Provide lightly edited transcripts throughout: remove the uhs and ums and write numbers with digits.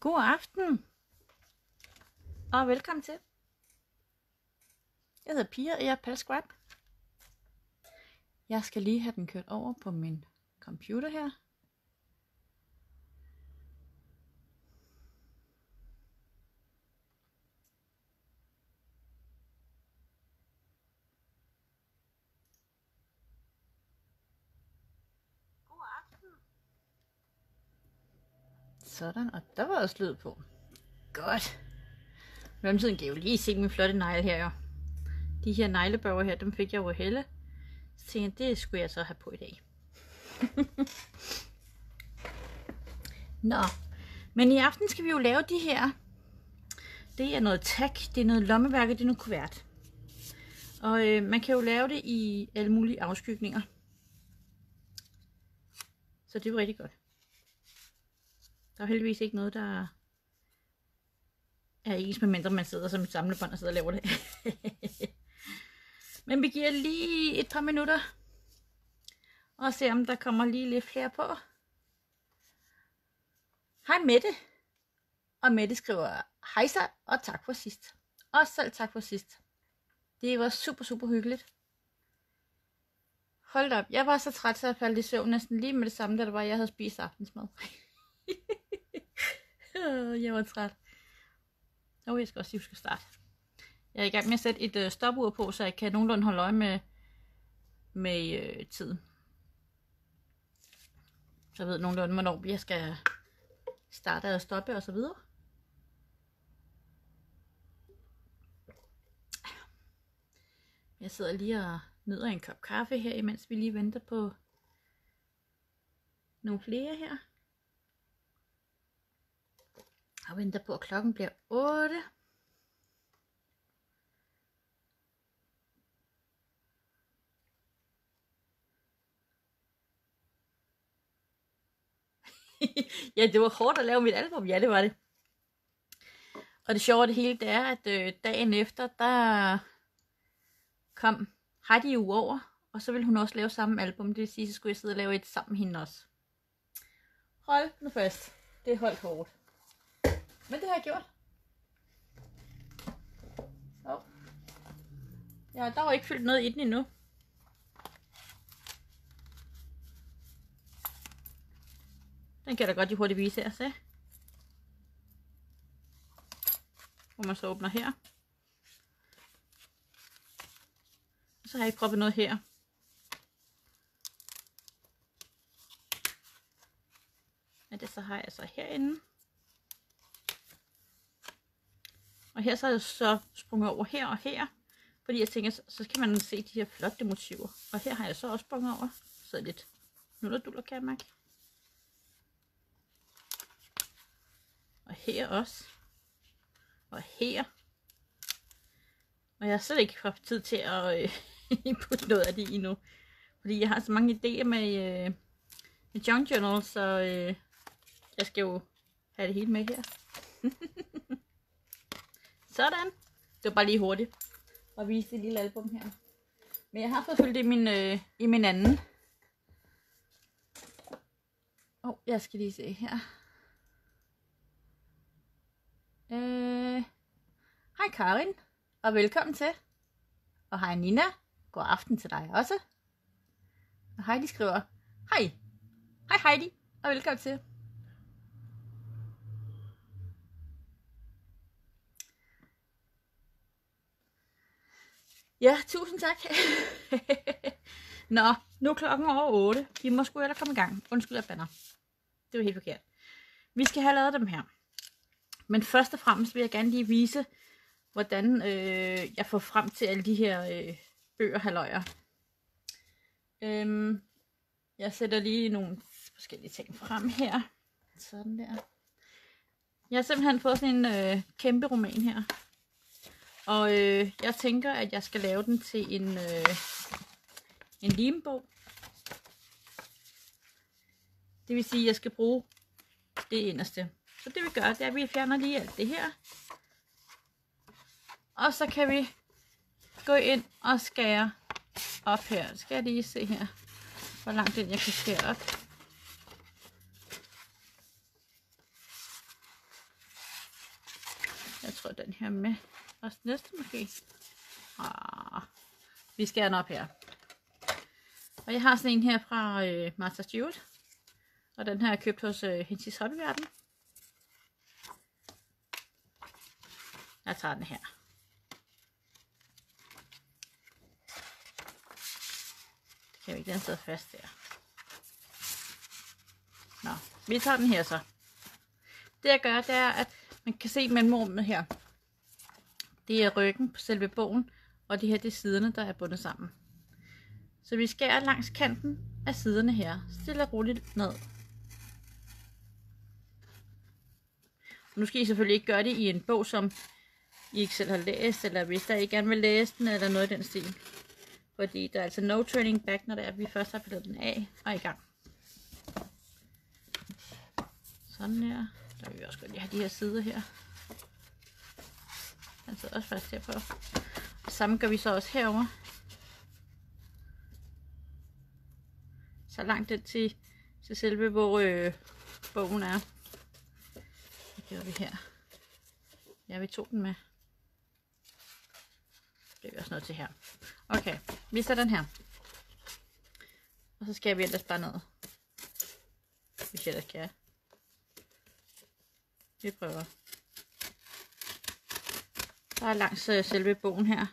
God aften og velkommen til. Jeg hedder Pia, og jeg er Palscribe. Jeg skal lige have den kørt over på min computer her. God aften. Sådan, og der var også lyd på. Godt. Mellemtiden kan jeg jo lige se min flotte negle her, jo. De her neglebørger her, dem fik jeg jo Helle. Så tænkte jeg, det skulle jeg så have på i dag. Nå, men i aften skal vi jo lave de her. Det er noget tag, det er noget lommeværk, det er noget kuvert. Og man kan jo lave det i alle mulige afskygninger. Så det er jo rigtig godt. Der er heldigvis ikke noget, der er ens, med mindre man sidder som et samlebånd og sidder og laver det. Men vi giver lige et par minutter og ser, om der kommer lige lidt flere på. Hej Mette. Og Mette skriver hej så, og tak for sidst. Og selv tak for sidst. Det var super hyggeligt. Hold op, jeg var så træt, så jeg faldt i søvn næsten lige med det samme, da det var, jeg havde spist aftensmad. Jeg var træt. Jeg skal også sige, at jeg skal starte. Jeg er i gang med at sætte et stopur på, så jeg kan nogenlunde holde øje med tiden. Så jeg ved nogenlunde, hvornår jeg skal starte og stoppe og så videre. Jeg sidder lige og nyder en kop kaffe her, imens vi lige venter på nogle flere her. Og venter på, at klokken bliver 8. Ja, det var hårdt at lave mit album. Ja, det var det. Og det sjove af det hele, det er, at dagen efter, der kom Heidi jo over. Og så ville hun også lave samme album. Det vil sige, så skulle jeg sidde og lave et sammen med hende også. Hold nu fast. Det holdt hårdt. Men det har jeg gjort. Ja, der var ikke fyldt noget i den endnu. Den kan jeg da godt lige hurtigt vise her, se. Hvor man så åbner her. Og så har jeg proppet noget her. Men det så har jeg så herinde. Og her så er jeg så sprunget over her og her. Fordi jeg tænker, så kan man se de her flotte motiver. Og her har jeg så også sprunget over. Så lidt nullerduller, kan jeg mærke. Og her også. Og her. Og jeg har slet ikke haft tid til at putte noget af det i nu. Fordi jeg har så mange idéer med junk journal, så jeg skal jo have det hele med her. Sådan. Det var bare lige hurtigt at vise det lille album her. Men jeg har fået fyldt i min anden. Jeg skal lige se her. Hej Karin, og velkommen til. Og hej Nina, god aften til dig også. Og Heidi skriver, hej. Hej Heidi, og velkommen til. Ja, tusind tak. Nå, nu er klokken over 8. Vi må sgu ellers komme i gang. Undskyld, jeg bander. Det var helt forkert. Vi skal have lavet dem her. Men først og fremmest vil jeg gerne lige vise, hvordan jeg får frem til alle de her bøger halløjer. Jeg sætter lige nogle forskellige ting frem her. Sådan der. Jeg har simpelthen fået sådan en kæmpe roman her. Og jeg tænker, at jeg skal lave den til en limebog. Det vil sige, at jeg skal bruge det inderste. Så det vi gør, det er, at vi fjerner lige alt det her. Og så kan vi gå ind og skære op her. Skal jeg lige se her, hvor langt den jeg kan skære op. her med også næste måske. Vi skærer den op her. Og jeg har sådan en her fra Martha Stewart. Og den her er købt hos Hensis Hobbyverden. Jeg tager den her. Det kan jo ikke, den sidder fast der. Nå, vi tager den her så. Det jeg gør, det er, at man kan se mellemrummet her. Det er ryggen på selve bogen, og det her det er siderne, der er bundet sammen. Så vi skærer langs kanten af siderne her, stille og roligt ned. Og nu skal I selvfølgelig ikke gøre det i en bog, som I ikke selv har læst, eller hvis der ikke gerne vil læse den, eller noget i den stil. Fordi der er altså no turning back, når det er, at vi først har pillet den af og er i gang. Sådan her. Der vil vi også godt lige have de her sider her. Den sidder også fast her på. Og samme gør vi så også herover. Så langt den til selve, hvor bogen er. Det gør vi her. Ja, vi tog den med. Det er også noget til her. Okay, vi sætter den her. Og så skal vi ellers bare ned. Hvis jeg ellers kan. Vi prøver. Der er langs selve bogen her.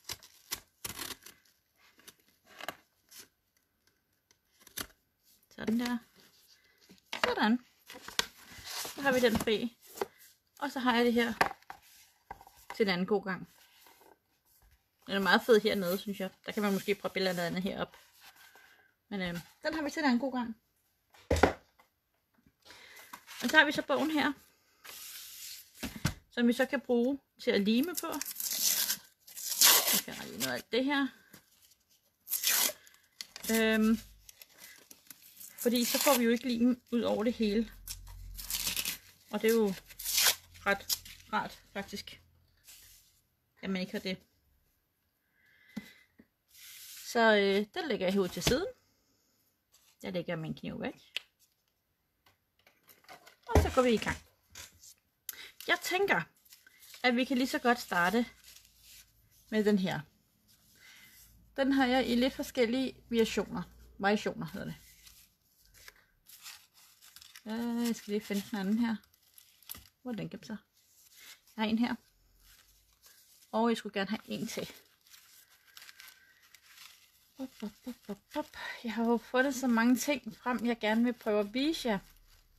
Sådan der. Sådan. Så har vi den fri. Og så har jeg det her til en anden god gang. Den er meget fed hernede, synes jeg. Der kan man måske prøve billeder af andet herop. Men den har vi til en anden god gang. Og så har vi så bogen her, som vi så kan bruge til at lime på. Jeg kan lige noget af det her. Fordi så får vi jo ikke limen ud over det hele. Og det er jo ret rart faktisk, at man ikke har det. Så den lægger jeg her ud til siden. Der lægger jeg min kniv væk. Og så går vi i gang. Jeg tænker, at vi kan lige så godt starte med den her. Den har jeg i lidt forskellige variationer hedder det. Jeg skal lige finde den anden her. Hvor den gemt sig. Jeg har en her. Og jeg skulle gerne have en til. Jeg har jo fundet så mange ting frem, jeg gerne vil prøve at vise jer.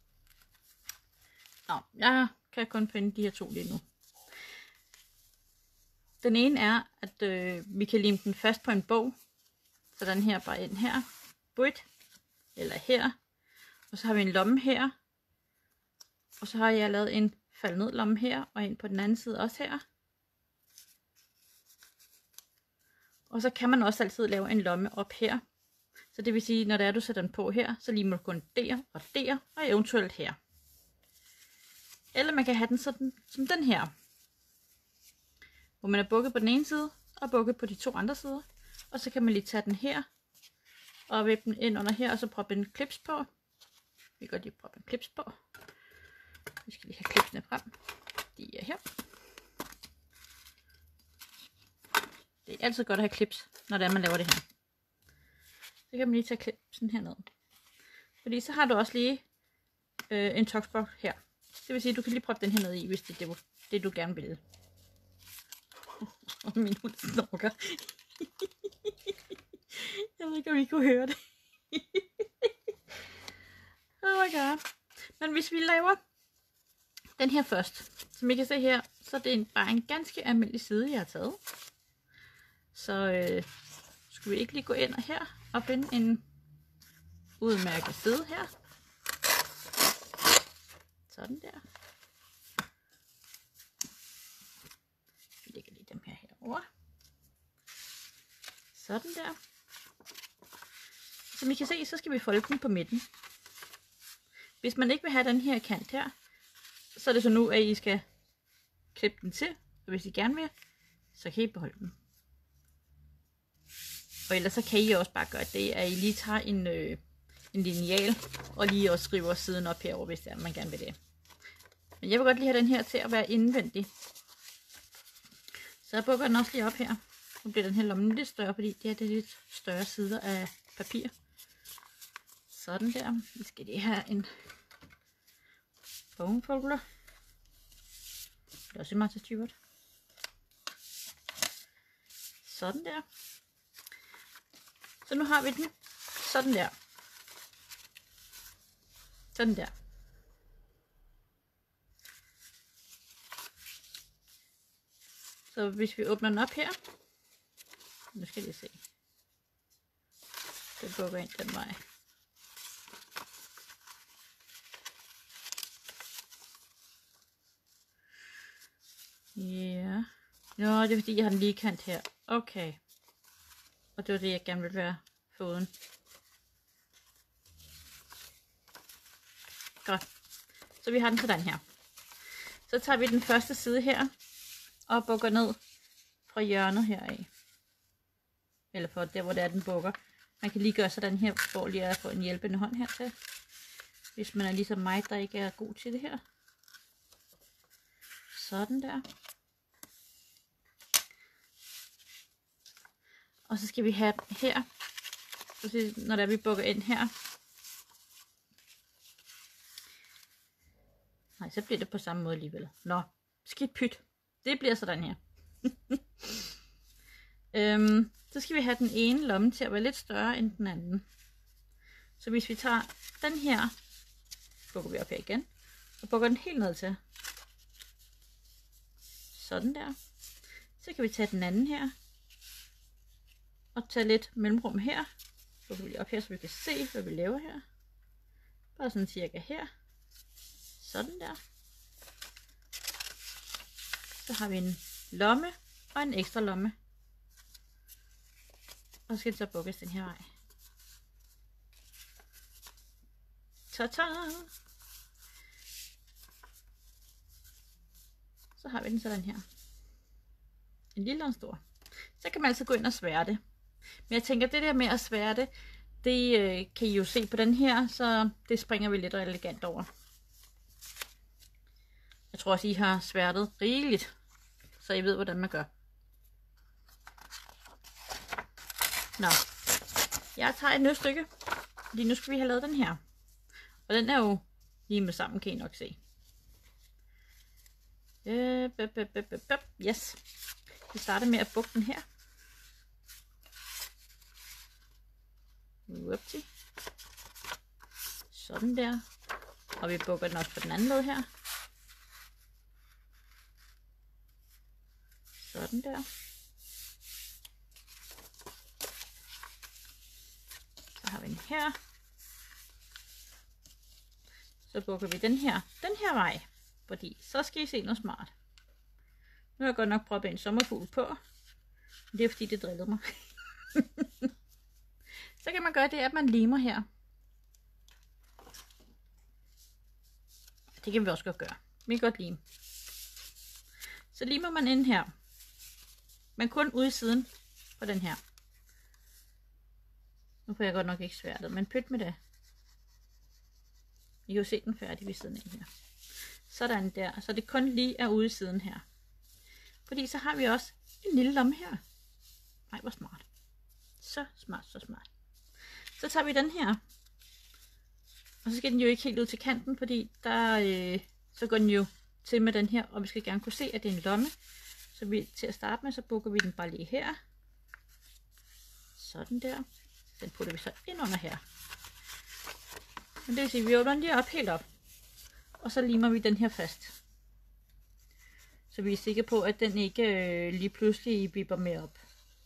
Nå, jeg kan kun finde de her to lige nu. Den ene er, at vi kan lime den fast på en bog. Så den her bare ind her. Budt. Eller her. Og så har vi en lomme her. Og så har jeg lavet en fald ned lomme her. Og en på den anden side også her. Og så kan man også altid lave en lomme op her. Så det vil sige, når det er, du sætter den på her, så limer du kun der og eventuelt her. Eller man kan have den sådan som den her. Hvor man er bukket på den ene side, og bukket på de to andre sider. Og så kan man lige tage den her, og vippe den ind under her, og så proppe en klips på. Vi kan godt lige proppe en klips på. Vi skal lige have klipsene frem. De er her. Det er altid godt at have klips, når det er, man laver det her. Så kan man lige tage klipsen herned. Fordi så har du også lige en toksbox her. Det vil sige, at du kan lige proppe den her ned i, hvis det er det, du gerne vil. Og min hund snorker. Jeg ved ikke, om I kunne høre det. Oh my god. Men hvis vi laver den her først, som I kan se her, så er det bare en ganske almindelig side, jeg har taget. Så skal vi ikke lige gå ind her og finde en udmærket side her. Sådan der. Vi lægger lige dem her herovre. Sådan der. Som I kan se, så skal vi folde den på midten. Hvis man ikke vil have den her kant her, så er det så nu, at I skal klippe den til. Og hvis I gerne vil, så kan I beholde den. Og ellers så kan I også bare gøre det, at I lige tager en lineal og lige også skriver siden op herover, hvis det er, man gerne vil det. Men jeg vil godt lige have den her til at være indvendig. Så jeg bukker den også lige op her. Nu bliver den her lomme lidt større, fordi det er lidt større sider af papir. Sådan der. Vi skal lige have en bogfolder. Det er også meget til styrt. Sådan der. Så nu har vi den. Sådan der. Sådan der. Så hvis vi åbner den op her. Nu skal vi se. Den bukker ind den vej. Ja. Nå, det er fordi jeg har den lige kant her. Okay. Og det var det jeg gerne ville være foruden. Godt. Så vi har den sådan her. Så tager vi den første side her. Og bukker ned fra hjørnet heraf. Eller for der hvor det er den bukker. Man kan lige gøre sådan her, for lige at få en hjælpende hånd her til. Hvis man er ligesom mig, der ikke er god til det her. Sådan der. Og så skal vi have her. Når der vi bukker ind her. Nej, så bliver det på samme måde alligevel. Nå, skidt pyt. Det bliver sådan her. Så skal vi have den ene lomme til at være lidt større end den anden. Så hvis vi tager den her, bukker vi op her igen, og bukker den helt ned til. Sådan der. Så kan vi tage den anden her, og tage lidt mellemrum her. Bukker vi op her, så vi kan se, hvad vi laver her. Bare sådan cirka her. Sådan der. Så har vi en lomme og en ekstra lomme. Og så skal det så bukkes den her vej. Ta-ta! Så har vi den sådan her. En lille og en stor. Så kan man altså gå ind og svære det. Men jeg tænker, det der med at svære det, det kan I jo se på den her, så det springer vi lidt og elegant over. Jeg tror også, I har sværtet rigeligt, så I ved, hvordan man gør. Nå, jeg tager et nyt stykke, fordi nu skal vi have lavet den her. Og den er jo lige med sammen, kan I nok se. Yes. Vi starter med at bukke den her. Whoopsie. Sådan der. Og vi bukker den også på den anden led her. Sådan der. Så har vi den her. Så bukker vi den her vej. Fordi så skal I se noget smart. Nu har jeg godt nok proppet en sommerfugl på. Det er fordi det drillede mig. Så kan man gøre det, at man limer her. Det kan vi også godt gøre. Vi kan godt lime. Så limer man ind her. Men kun ude i siden på den her. Nu får jeg godt nok ikke sværtet, men pyt med det. I kan jo se den færdig ved siden af her. Sådan der. Så det kun lige er ude i siden her. Fordi så har vi også en lille lomme her. Nej, hvor smart. Så smart, så smart. Så tager vi den her. Og så skal den jo ikke helt ud til kanten, fordi der, så går den jo til med den her. Og vi skal gerne kunne se, at det er en lomme. Så vi, til at starte med, så bukker vi den bare lige her. Sådan der. Den putter vi så ind under her. Men det vil sige, at vi åbner den lige op, helt op. Og så limer vi den her fast. Så vi er sikre på, at den ikke lige pludselig vipper med op.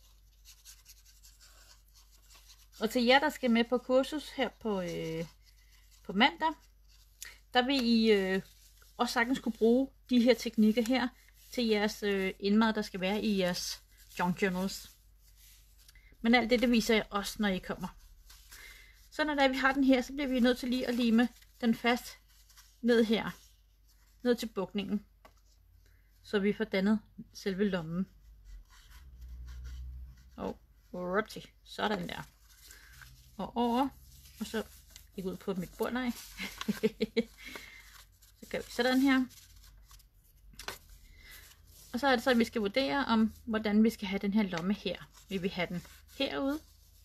Og til jer, der skal med på kursus her på mandag, der vil I også sagtens kunne bruge de her teknikker her til jeres indmad, der skal være i jeres junk journals. Men alt det viser jeg også, når I kommer. Så når vi har den her, så bliver vi nødt til lige at lime den fast ned her. Ned til bukningen. Så vi får dannet selve lommen. Og sådan der. Og over. Og så ikke ud på mit bord, nej. Så gør vi sådan her. Og så er det så, at vi skal vurdere om, hvordan vi skal have den her lomme her. Vil vi have den herude,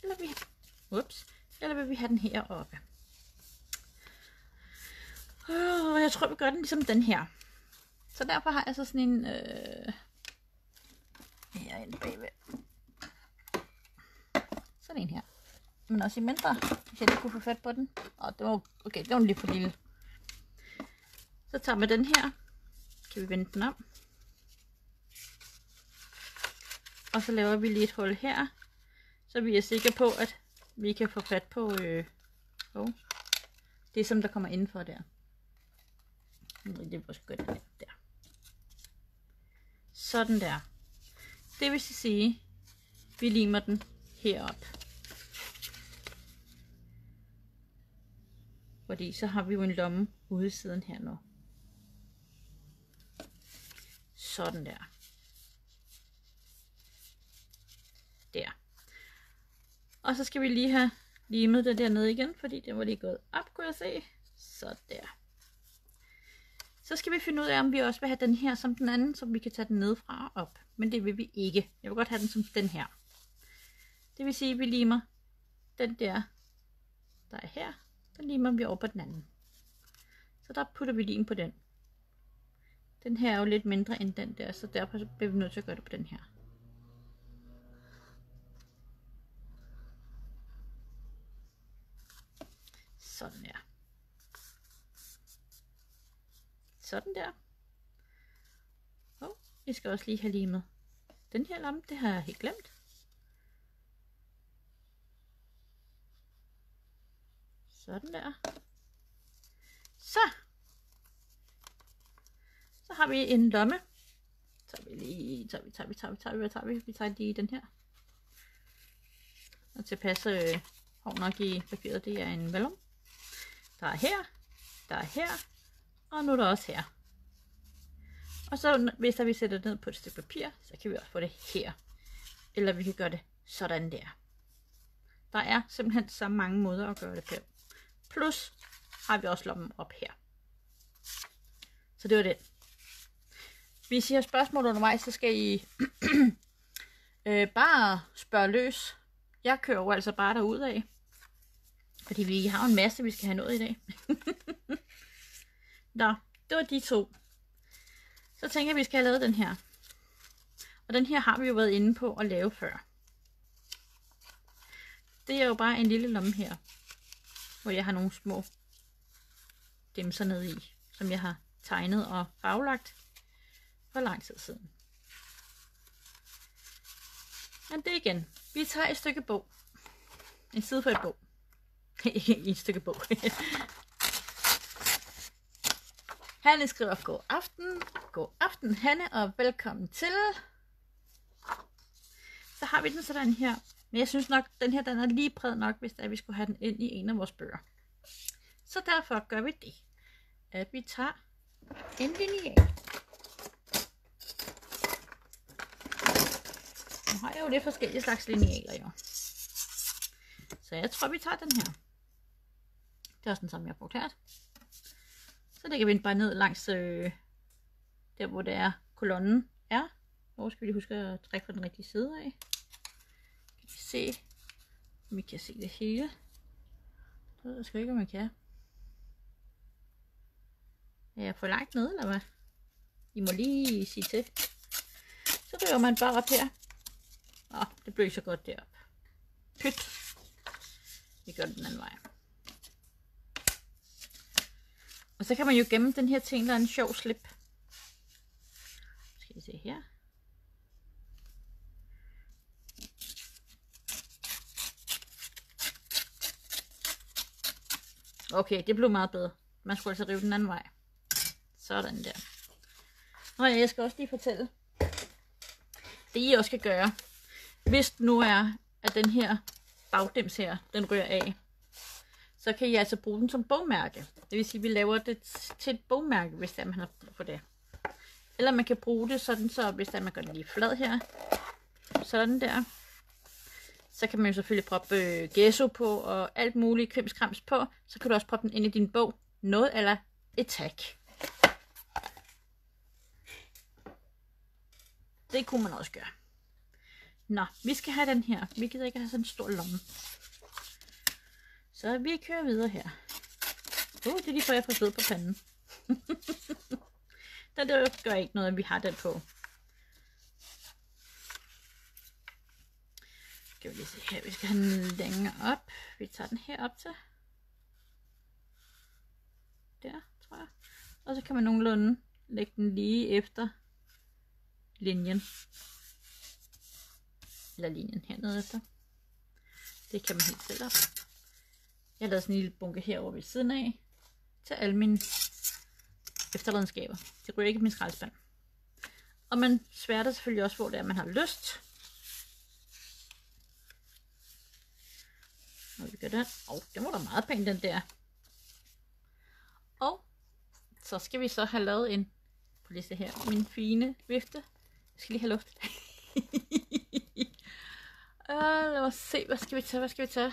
eller vil vi have den heroppe? Jeg tror, vi gør den ligesom den her. Så derfor har jeg så sådan en herinde bagved. Sådan en her. Men også i mindre, hvis jeg lige kunne få fat på den. Det var okay, det var lige for lille. Så tager vi den her. Kan vi vende den om. Og så laver vi lige et hul her. Så vi er sikre på, at vi kan få fat på det, som der kommer indenfor der. Det er måske godt der. Sådan der. Det vil sige, vi limer den herop. Fordi så har vi jo en lomme ude i siden her nu. Sådan der. Der. Og så skal vi lige have limet det dernede igen, fordi det var lige gået op, kunne jeg se. Så der. Så skal vi finde ud af, om vi også vil have den her som den anden, så vi kan tage den nedefra og op. Men det vil vi ikke. Jeg vil godt have den som den her. Det vil sige, at vi limer den der er her. Den limer vi over på den anden. Så der putter vi lim på den. Den her er jo lidt mindre end den der, så derfor bliver vi nødt til at gøre det på den her. Sådan der. Sådan der. Vi skal også lige have limet den her lomme, det har jeg helt glemt. Sådan der. Så har vi en lomme. Så tager vi tager lige den her. Og tilpasse hård nok i papiret, det er en vellum. Der er her, og nu er der også her. Og så hvis vi sætter det ned på et stykke papir, så kan vi også få det her. Eller vi kan gøre det sådan der. Der er simpelthen så mange måder at gøre det på. Plus har vi også lommen op her. Så det var det. Hvis I har spørgsmål undervejs, så skal I bare spørge løs. Jeg kører jo altså bare derudad. Fordi vi har en masse, vi skal have noget i dag. Nå, det var de to. Så tænker jeg, at vi skal have lavet den her. Og den her har vi jo været inde på at lave før. Det er jo bare en lille lomme her. Hvor jeg har nogle små dimser nede i. Som jeg har tegnet og farvelagt for lang tid siden. Men det igen. Vi tager et stykke bog. En side for et bog. Ikke et stykke bog. Hanne skriver god aften. God aften Hanne, og velkommen til. Så har vi den sådan her. Men jeg synes nok, den her den er lige bred nok, hvis vi skulle have den ind i en af vores bøger. Så derfor gør vi det. At vi tager en lineal. Nu har jeg jo lidt forskellige slags linealer jo. Så jeg tror, vi tager den her. Det er også den samme, jeg har brugt her. Så lægger vi den bare ned langs der, hvor det er kolonnen er. Hvor skal vi lige huske at trække fra den rigtige side af. Kan vi se, om vi kan se det hele. Det ved jeg sgu ikke, om man kan. Er jeg for langt nede, eller hvad? I må lige sige til. Så river man bare op her. Det blev så godt derop. Pyt. Vi gør det den anden vej. Og så kan man jo gemme den her ting, der er en sjov slip. Skal vi se her. Okay, det blev meget bedre. Man skulle altså rive den anden vej. Sådan der. Og jeg skal også lige fortælle. Det I også skal gøre. Hvis det nu er, at den her bagdims her, den rører af. Så kan I altså bruge den som bogmærke. Det vil sige, at vi laver det til et bogmærke, hvis det er, man har brug for det. Eller man kan bruge det sådan, så hvis det er, man gør den lige flad her. Sådan der. Så kan man jo selvfølgelig proppe gesso på og alt muligt krimskrams på. Så kan du også proppe den ind i din bog. Noget eller et tag. det kunne man også gøre. Nå, vi skal have den her. Vi gider ikke have sådan en stor lomme. Så vi kører videre her. Det er lige før jeg får sved på panden. Det gør ikke noget, at vi har den på. Skal vi lige se her. Vi skal have den længere op. Vi tager den her op til. Der, tror jeg. Og så kan man nogenlunde lægge den lige efter linjen. Eller linjen hernede efter. Det kan man helt selv op. Jeg har lavet sådan en lille bunke herovre ved siden af. Til alle mine efterladenskaber. Det ryger ikke i min skraldespand. Og man sværter selvfølgelig også, hvor det er, man har lyst. Når vi gør den. Den var da meget pæn, den der. Og så skal vi så have lavet en, på lige se her, min fine vifte. Jeg skal lige have luft. Lad os se, hvad skal vi tage?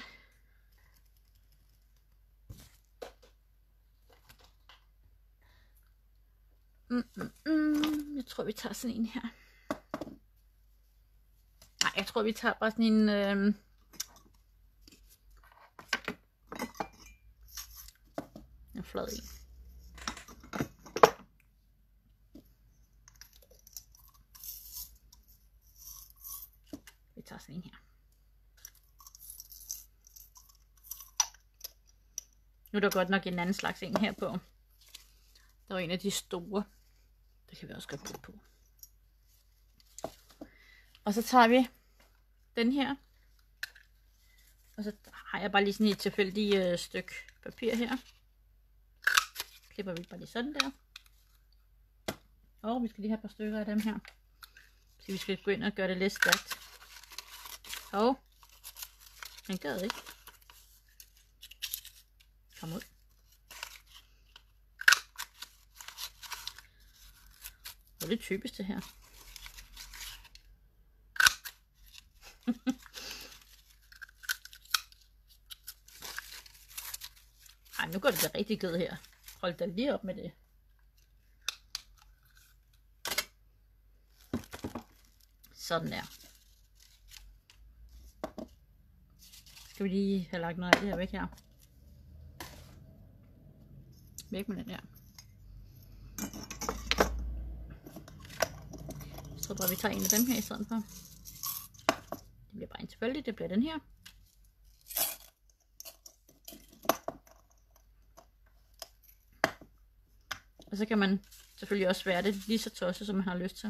Jeg tror, vi tager sådan en her. Nej, jeg tror, vi tager bare sådan en flad en. Vi tager sådan en her. Nu er der godt nok en anden slags en her på. Der var en af de store. Det kan vi også godt bruge på. Og så tager vi den her. Og så har jeg bare lige sådan et tilfældigt stykke papir her. Klipper vi bare lige sådan der. Og vi skal lige have et par stykker af dem her. Så vi skal gå ind og gøre det lidt stærkt. Og den gad ikke. Kom ud. Det er typisk det her. Ej, nu går det da rigtig gød her. Hold da lige op med det. Sådan der. Skal vi lige have lagt noget af det her væk her. Væk med den her. Så bare vi tager en af dem her i stedet for. Det bliver bare en tilfældig, det bliver den her. Og så kan man selvfølgelig også være det lige så tosset, som man har lyst til.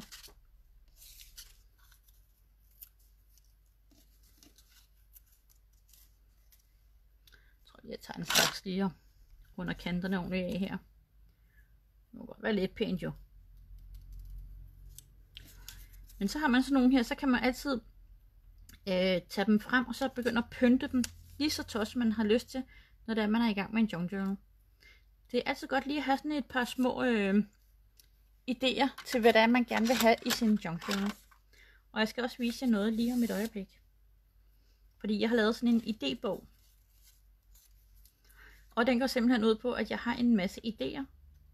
Jeg tror lige, jeg tager en slags lige under kanterne ordentligt af her. Det må godt være lidt pænt jo. Men så har man sådan nogle her, så kan man altid tage dem frem, og så begynde at pynte dem lige så tosset, man har lyst til, når det er, man er i gang med en junk journal. Det er altid godt lige at have sådan et par små idéer til, hvad det er, man gerne vil have i sin junk journal. Og jeg skal også vise jer noget lige om et øjeblik. Fordi jeg har lavet sådan en idébog. Og den går simpelthen ud på, at jeg har en masse idéer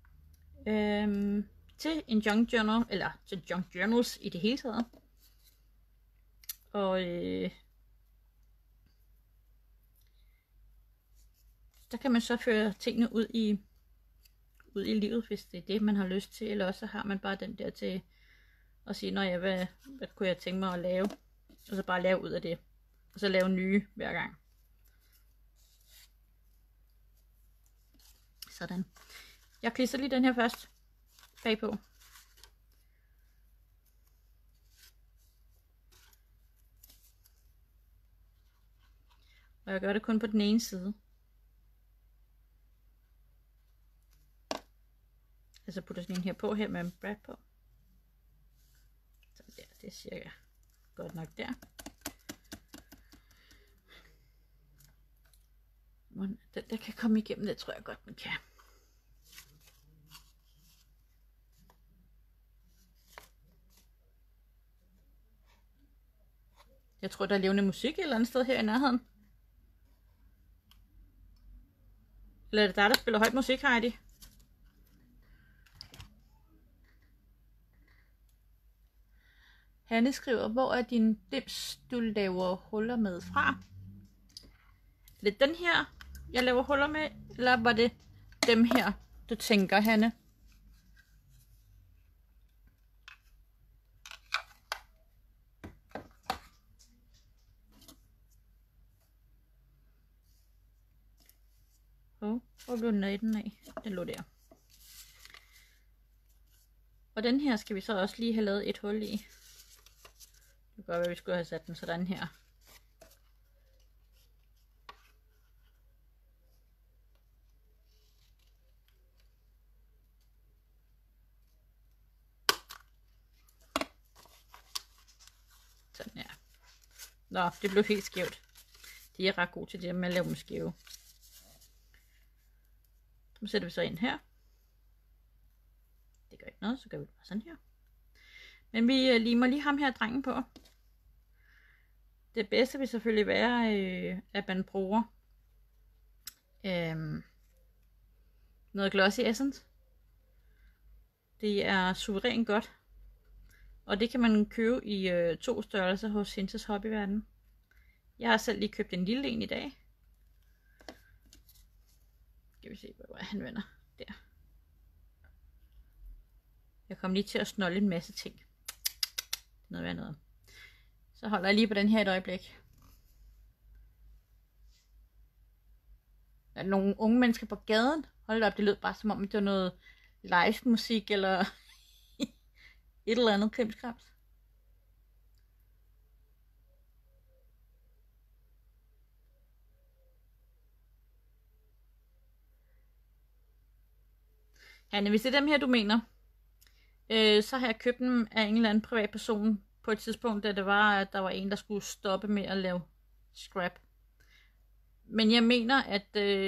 til en junk journal, eller til junk journals i det hele taget. Og der kan man så føre tingene ud i livet, hvis det er det, man har lyst til. Eller også har man bare den der til at sige, når jeg, hvad kunne jeg tænke mig at lave? Og så bare lave ud af det. Og så lave nye hver gang. Sådan. Jeg klistrer lige den her først bagpå. Og jeg gør det kun på den ene side. Altså putter sådan en her på, her med en brad på. Så der, det er cirka godt nok der. Den der kan komme igennem, det tror jeg godt, den kan. Jeg tror, der er levende musik et eller andet sted her i nærheden. Eller er det dig, der spiller højt musik, Heidi? Hanne skriver, hvor er din dims, du laver huller med fra? Er det den her, jeg laver huller med, eller var det dem her, du tænker, Hanne? Hvor blev den af? Den lå der. Og den her skal vi så også lige have lavet et hul i. Det kan godt være, vi skulle have sat den sådan her. Sådan her. Nå, det blev helt skævt. De er ret gode til det med at lave dem skæve. Så sætter vi så ind her. Det gør ikke noget, så gør vi det bare sådan her. Men vi limer lige ham her drengen på. Det bedste vil selvfølgelig være, at man bruger noget Glossy Essence. Det er suverænt godt. Og det kan man købe i 2 størrelser hos Hinses Hobbyverden. Jeg har selv lige købt en lille en i dag. Skal vi se, hvor han vender. Der. Jeg kom lige til at snolde en masse ting. Noget værd noget. Så holder jeg lige på den her et øjeblik. Der er nogle unge mennesker på gaden. Hold op, det lød bare som om det var noget live musik eller et eller andet krimskrams. Hanne, hvis det er dem her, du mener, så har jeg købt dem af en eller anden privat person på et tidspunkt, da det var, at der var en, der skulle stoppe med at lave scrap. Men jeg mener, at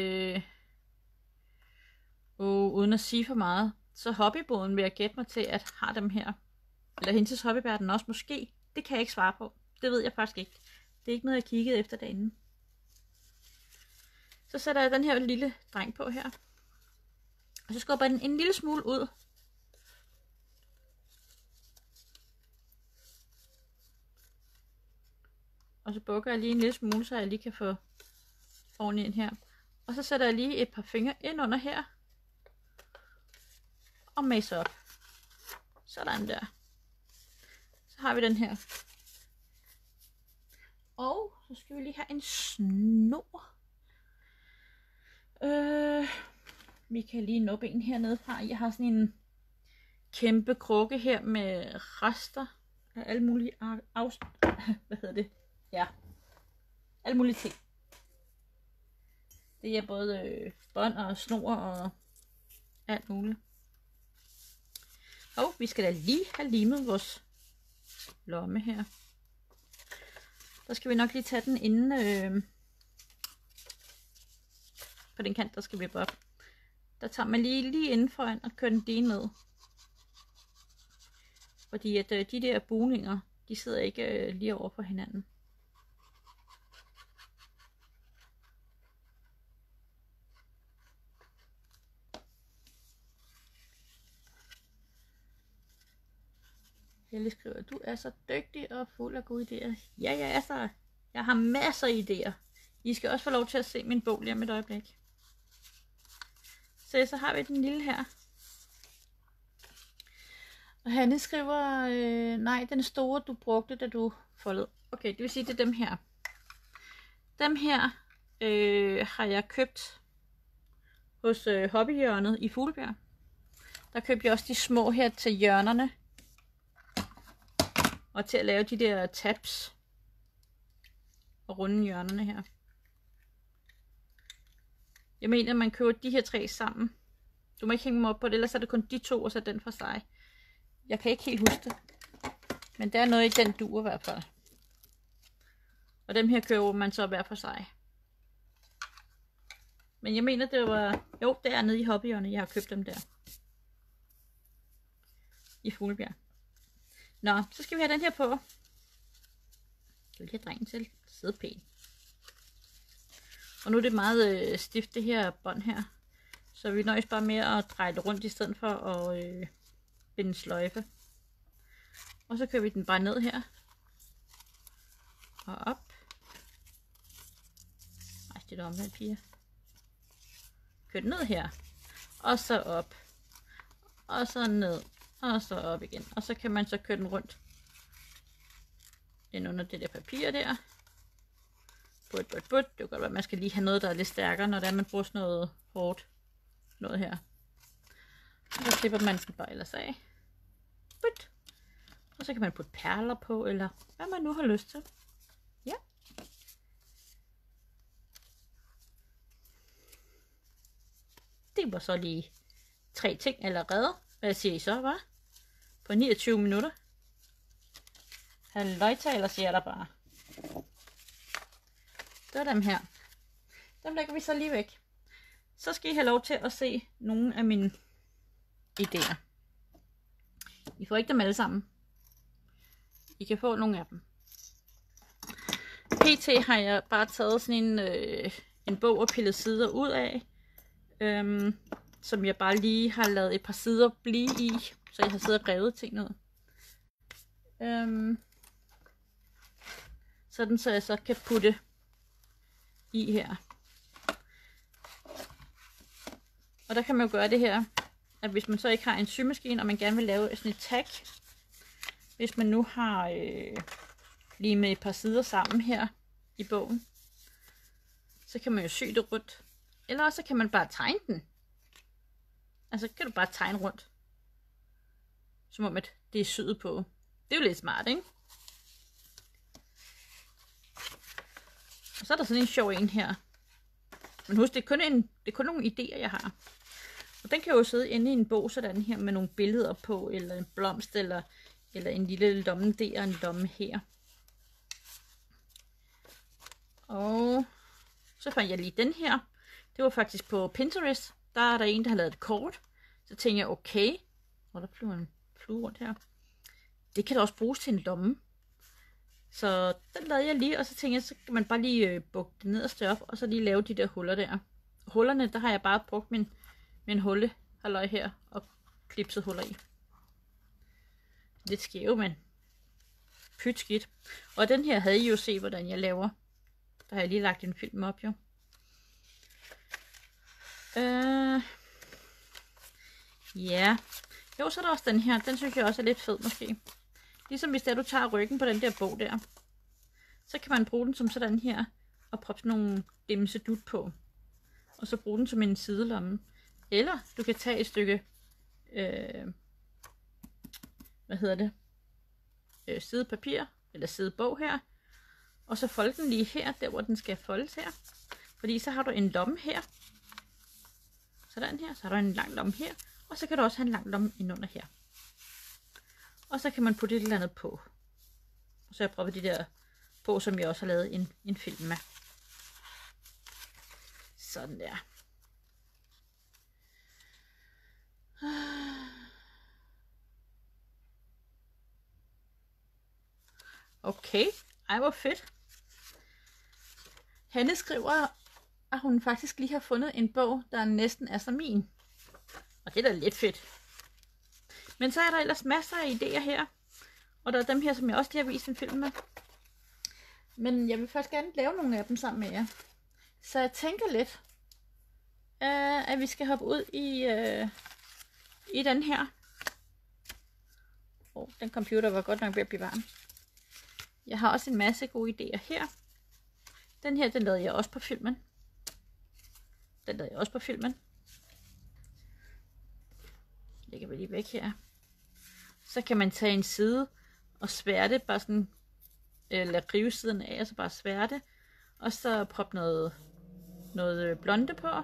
uden at sige for meget, så hobbyboden vil jeg gætte mig til, at har dem her. Eller Hinses Hobbyverden også måske. Det kan jeg ikke svare på. Det ved jeg faktisk ikke. Det er ikke noget, jeg kiggede efter derinde. Så sætter jeg den her lille dreng på her. Og så skubber jeg den en lille smule ud. Og så bukker jeg lige en lille smule, så jeg lige kan få ordentligt ind her. Og så sætter jeg lige et par fingre ind under her. Og maser op. Sådan der. Så har vi den her. Og så skal vi lige have en snor. Vi kan lige nuppe en hernede fra. Jeg har sådan en kæmpe krukke her med rester af alle mulige hvad hedder det? Ja. Alle mulige ting. Det er både bånd og snor og alt muligt. Og vi skal da lige have limet vores lomme her. Der skal vi nok lige tage den inden på den kant, der skal vi op. Der tager man lige inden foran og kører den lige ned. Fordi at de der bugninger, de sidder ikke lige over for hinanden. Helle skriver, du er så dygtig og fuld af gode idéer. Ja, jeg er så. Jeg har masser af idéer. I skal også få lov til at se min bog lige om et øjeblik. Så har vi den lille her. Og Hanne skriver, nej, den store du brugte, da du foldede. Okay, det vil sige, det er dem her. Dem her har jeg købt hos Hobbyhjørnet i Fuglebjerg. Der købte jeg også de små her til hjørnerne. Og til at lave de der tabs. Og runde hjørnerne her. Jeg mener, at man køber de her 3 sammen. Du må ikke hænge mig op på det, ellers er det kun de 2, og så den for sig. Jeg kan ikke helt huske det. Men der er noget i den dur i hvert fald. Og dem her køber man så hver for sig. Men jeg mener, det var... Jo, det er nede i Hobbyhjørnet, jeg har købt dem der. I Fuglebjerg. Nå, så skal vi have den her på. Jeg vil lige have drengen til at sidde pænt. Og nu er det meget stift, det her bånd her. Så vi nøjes bare med at dreje det rundt, i stedet for at binde sløjfe. Og så kører vi den bare ned her. Og op. Ej, det er omvendt, piger. Kør den ned her. Og så op. Og så ned. Og så op igen. Og så kan man så køre den rundt. Ind under det der papir der. Det kan godt være, at man skal lige have noget, der er lidt stærkere, når det er, man bruger sådan noget hårdt. Noget her. Og så klipper man den bare ellers af. But. Og så kan man putte perler på, eller hvad man nu har lyst til. Ja. Det var så lige 3 ting allerede. Hvad siger I så, hva'? På 29 minutter. Halløjtaler, siger der bare. Det er dem her. Dem lægger vi så lige væk. Så skal I have lov til at se nogle af mine idéer. I får ikke dem alle sammen. I kan få nogle af dem. PT har jeg bare taget sådan en bog og pillet sider ud af. Som jeg bare lige har lavet et par sider blive i. Så jeg har siddet og revet ting ud. Sådan så jeg så kan putte i her. Og der kan man jo gøre det her, at hvis man så ikke har en symaskine, og man gerne vil lave sådan et tag, hvis man nu har lige med et par sider sammen her i bogen, så kan man jo sy det rundt. Eller også kan man bare tegne den. Altså kan du bare tegne rundt. Som om at det er syet på. Det er jo lidt smart, ikke? Og så er der sådan en sjov en her. Men husk, det er kun nogle idéer, jeg har. Og den kan jo sidde inde i en bog sådan her med nogle billeder på, eller en blomst, eller en lille lomme der og en lomme her. Og så fandt jeg lige den her. Det var faktisk på Pinterest. Der er der en, der har lavet et kort. Så tænkte jeg, okay. Og der flyver en flue rundt her. Det kan da også bruges til en lomme. Så den lavede jeg lige, og så tænkte jeg, så kan man bare lige bukke det nederste op, og så lige lave de der huller der. Hullerne, der har jeg bare brugt min hullehalløj her, og klipset huller i. Lidt skæve, men pyt skidt. Og den her havde I jo set, hvordan jeg laver. Der har jeg lige lagt en film op, jo. Ja. Jo, så er der også den her. Den synes jeg også er lidt fed, måske. Ligesom hvis du tager ryggen på den der bog der, så kan man bruge den som sådan her, og proppe sådan nogle dimsedut på. Og så bruge den som en sidelomme. Eller du kan tage et stykke, sidepapir, eller sidebog her, og så folde den lige her, der hvor den skal foldes her. Fordi så har du en lomme her. Sådan her, så har du en lang lomme her, og så kan du også have en lang lomme indunder her. Og så kan man putte et eller andet på. Og så har jeg prøvet de der på, som jeg også har lavet en film med. Sådan der. Okay, ej hvor fedt. Hanne skriver, at hun faktisk lige har fundet en bog, der næsten er som min. Og det er da lidt fedt. Men så er der ellers masser af idéer her. Og der er dem her, som jeg også lige har vist en film med. Men jeg vil først gerne lave nogle af dem sammen med jer. Så jeg tænker lidt, at vi skal hoppe ud i den her. Den computer var godt nok ved at blive varm. Jeg har også en masse gode idéer her. Den her, den lavede jeg også på filmen. Lægger vi lige væk her. Så kan man tage en side og sværte, bare sådan, eller rive siden af, og så bare sværte. Og så proppe noget blonde på.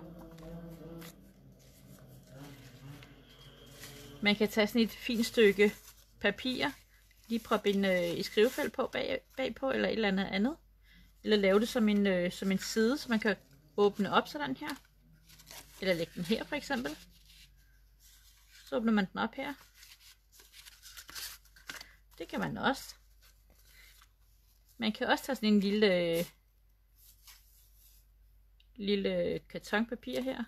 Man kan tage sådan et fint stykke papir, lige proppe et skrivefelt på bagpå, eller et eller andet. Eller lave det som en side, så man kan åbne op sådan her. Eller lægge den her for eksempel. Så åbner man den op her. Det kan man også. Man kan også tage sådan en lille kartonpapir her.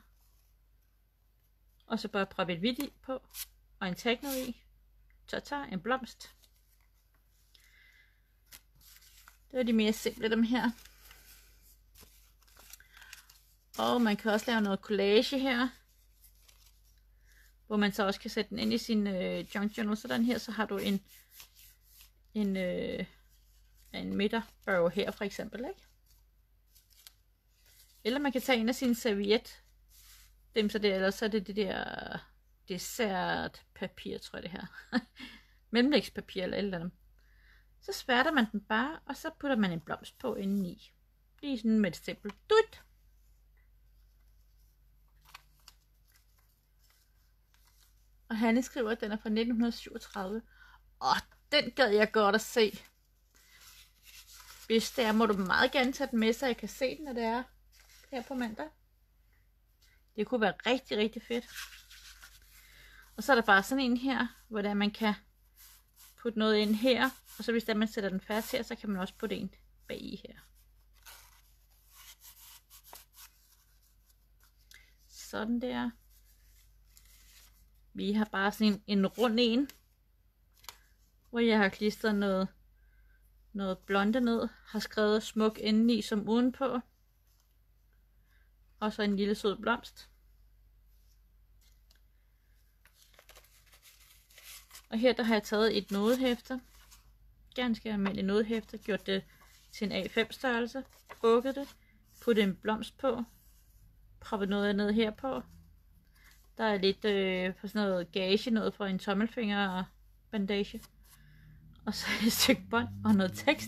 Og så bare proppe et hvidt i på. Og en tag ned i. En blomst. Det var de mere simple, dem her. Og man kan også lave noget collage her, hvor man så også kan sætte den ind i sin junk journal. Sådan her, så har du en midterbørge her for eksempel, ikke? Eller man kan tage en af sine serviet. Dem så det, eller så er det det der dessertpapir, tror jeg det her. Mellemlægspapir eller et eller andet. Så sværter man den bare, og så putter man en blomst på indeni. Lige sådan med et simpelt dut. Og Hanne skriver, at den er fra 1937. Og den gad jeg godt at se. Hvis det er, må du meget gerne tage den med, så jeg kan se den, når det er her på mandag. Det kunne være rigtig, rigtig fedt. Og så er der bare sådan en her, hvor der man kan putte noget ind her. Og så hvis der man sætter den fast her, så kan man også putte en bagi her. Sådan der. Vi har bare sådan en rund en, hvor jeg har klistret noget blonde ned. Har skrevet smuk indeni som udenpå. Og så en lille sød blomst. Og her der har jeg taget et nodehæfter. Ganske almindeligt nodehæfter. Gjort det til en A5 størrelse. Bukket det. Puttet en blomst på. Proppet noget ned her på. Der er lidt for sådan noget gage. Noget for en tommelfinger og bandage. Og så et stykke bånd og noget tekst.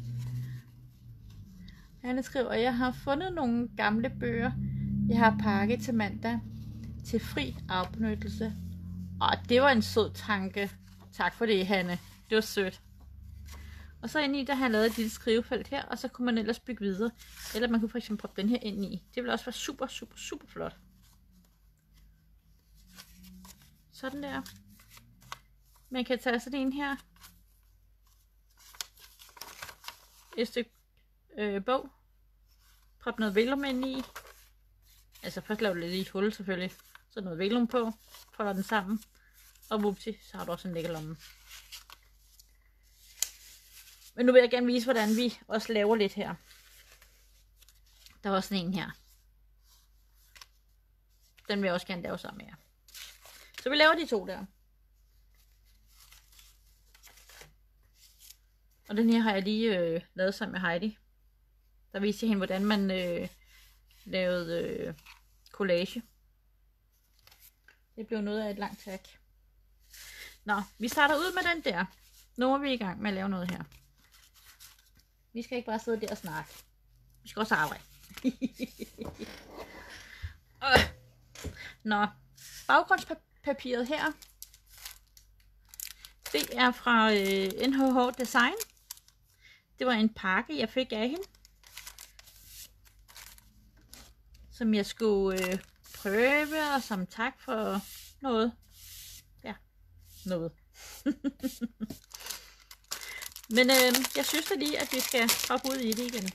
Han skriver, at jeg har fundet nogle gamle bøger, jeg har pakket til mandag til fri afbenyttelse. Og det var en sød tanke. Tak for det, Hanne. Det var sødt. Og så ind i, der har jeg lavet et lille skrivefelt her, og så kunne man ellers bygge videre. Eller man kunne for eksempel proppe den her ind i. Det vil også være super, super, super flot. Sådan der. Man kan tage sådan en her. Et stykke bog. Prop noget velum ind i. Altså først laver du lidt i et hul selvfølgelig. Så noget velum på. Folder den sammen. Og vupti, så har du også en lækker lomme. Men nu vil jeg gerne vise, hvordan vi også laver lidt her. Der var sådan en her. Den vil jeg også gerne lave sammen med jer. Så vi laver de to der. Og den her har jeg lige lavet sammen med Heidi. Der viste jeg hende, hvordan man lavede collage. Det blev noget af et langt tag. Nå, vi starter ud med den der. Nu er vi i gang med at lave noget her. Vi skal ikke bare sidde der og snakke. Vi skal også arbejde. Nå, baggrundspapiret her. Det er fra NHH Design. Det var en pakke, jeg fik af hende. Som jeg skulle prøve, og som tak for noget. Ja, noget. Men jeg synes da lige, at vi skal hoppe ud i det igen.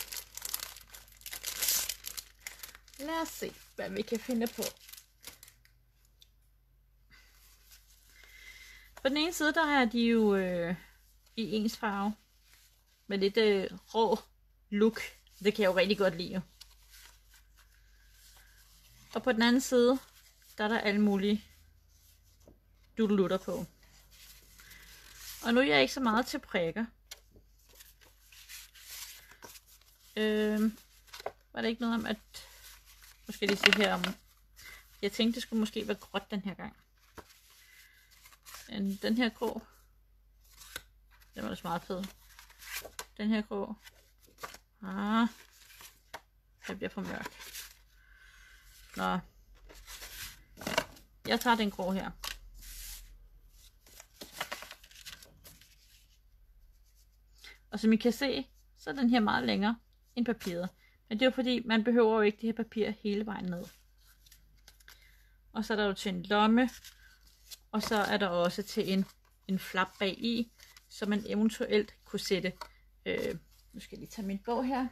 Lad os se, hvad vi kan finde på. På den ene side, der har de jo i ens farve. Med lidt rå look. Det kan jeg jo rigtig godt lide. Og på den anden side, der er der alle mulige dudelutter på. Og nu er jeg ikke så meget til prikker. Var det ikke noget om, at... Nu skal jeg lige se her om... Jeg tænkte, det skulle måske være gråt den her gang. Men den her grå... Den var da meget fed. Den her grå... Den bliver for mørk. Nå. Jeg tager den grå her. Og som I kan se, så er den her meget længere end papiret. Men det er jo fordi, man behøver jo ikke det her papir hele vejen ned. Og så er der jo til en lomme. Og så er der også til en flap bag i, så man eventuelt kunne sætte... nu skal jeg lige tage min bog her.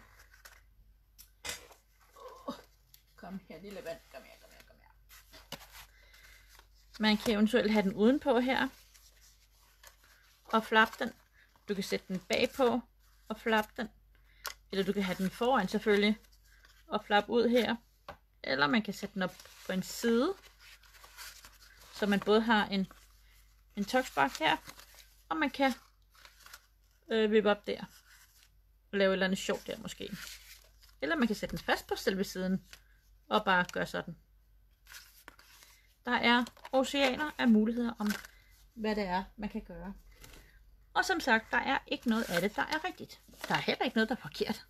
Kom her, lille vand. Kom her. Man kan eventuelt have den udenpå her. Og flap den. Du kan sætte den bagpå. og flappe den. Eller du kan have den foran selvfølgelig, og flappe ud her. Eller man kan sætte den op på en side, så man både har en toksbak her, og man kan vippe op der, og lave et eller andet sjovt der måske. Eller man kan sætte den fast på selve siden, og bare gøre sådan. Der er oceaner af muligheder om, hvad det er, man kan gøre. Og som sagt, der er ikke noget af det, der er rigtigt. Der er heller ikke noget, der er forkert.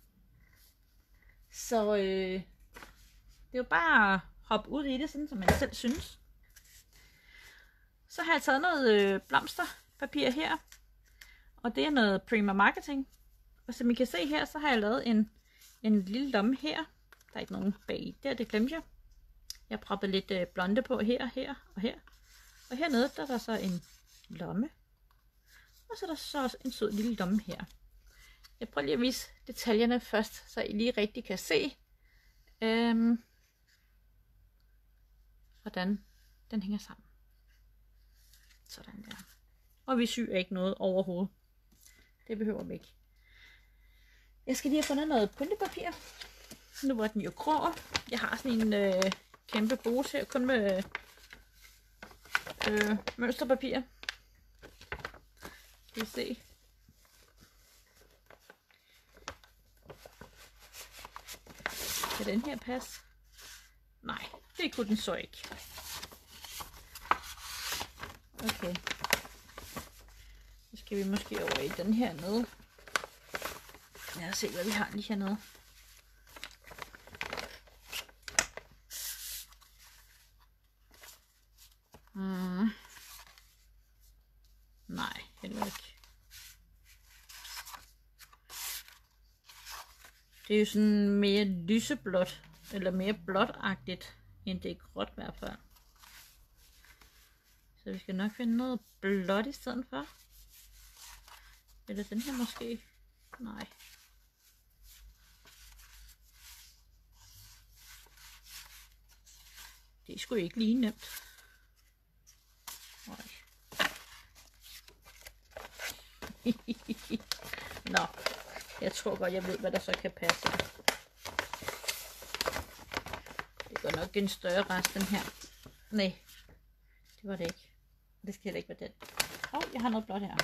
Så det er jo bare at hoppe ud i det, sådan som man selv synes. Så har jeg taget noget blomsterpapir her. Og det er noget Prima Marketing. Og som I kan se her, så har jeg lavet en lille lomme her. Der er ikke nogen bag der, det glemte jeg. Jeg har proppet lidt blonde på her, her og her. Og hernede, der er der så en lomme. Og så er der så også en sød lille lomme her. Jeg prøver lige at vise detaljerne først, så I lige rigtig kan se, hvordan den hænger sammen. Sådan der. Og vi syr ikke noget overhovedet. Det behøver vi ikke. Jeg skal lige have fundet noget pyntepapir. Nu var den jo grå. Jeg har sådan en kæmpe pose her, kun med mønsterpapir. Skal vi se. Kan den her passe? Nej, det kunne den så ikke. Okay. Så skal vi måske over i den her nede. Lad os se, hvad vi har lige hernede. Nej, heller ikke. Det er jo sådan mere lyseblåt, eller mere blåtagtigt, end det er gråt i hvert fald. Så vi skal nok finde noget blåt i stedet for. Eller den her måske. Nej. Det er sgu ikke lige nemt. Nej. Nå, jeg tror godt, jeg ved, hvad der så kan passe. Det går nok en større rest, den her. Nej, det var det ikke. Det skal heller ikke være den. Jeg har noget blåt her.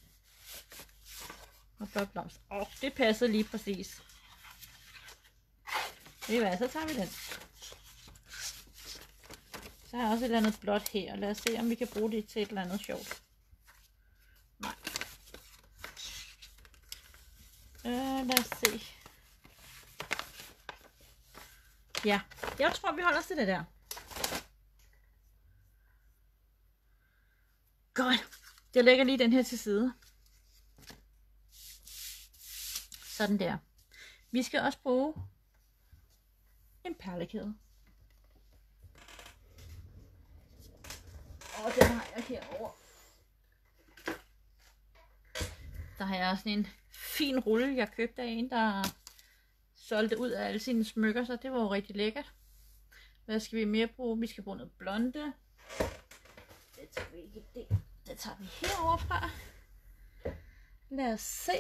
Noget blåt blomst. Det passede lige præcis. Ved I hvad, så tager vi den. Så har jeg også et eller andet blåt her. Lad os se, om vi kan bruge det til et eller andet sjovt. Nej. Lad os se. Ja, jeg tror, vi holder os til det der. Godt. Jeg lægger lige den her til side. Sådan der. Vi skal også bruge en perlekæde. Og den har jeg herovre. Der har jeg sådan en fin rulle, jeg købte af en, der solgte ud af alle sine smykker, så det var jo rigtig lækkert. Hvad skal vi mere bruge? Vi skal bruge noget blonde. Det tager vi ikke det. Det tager vi herovre fra. Lad os se.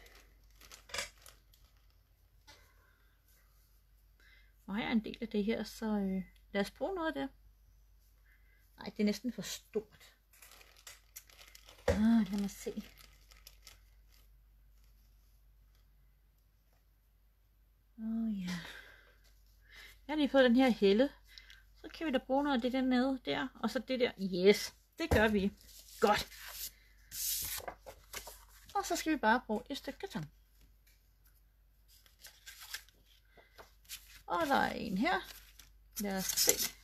Nu har jeg en del af det her, så lad os bruge noget af det. Nej, det er næsten for stort. Lad mig se. Ja. Jeg har lige fået den her helle. Så kan vi da bruge noget af det dernede der. Og så det der. Yes, det gør vi. Godt. Og så skal vi bare bruge et stykke karton. Og der er en her. Lad os se,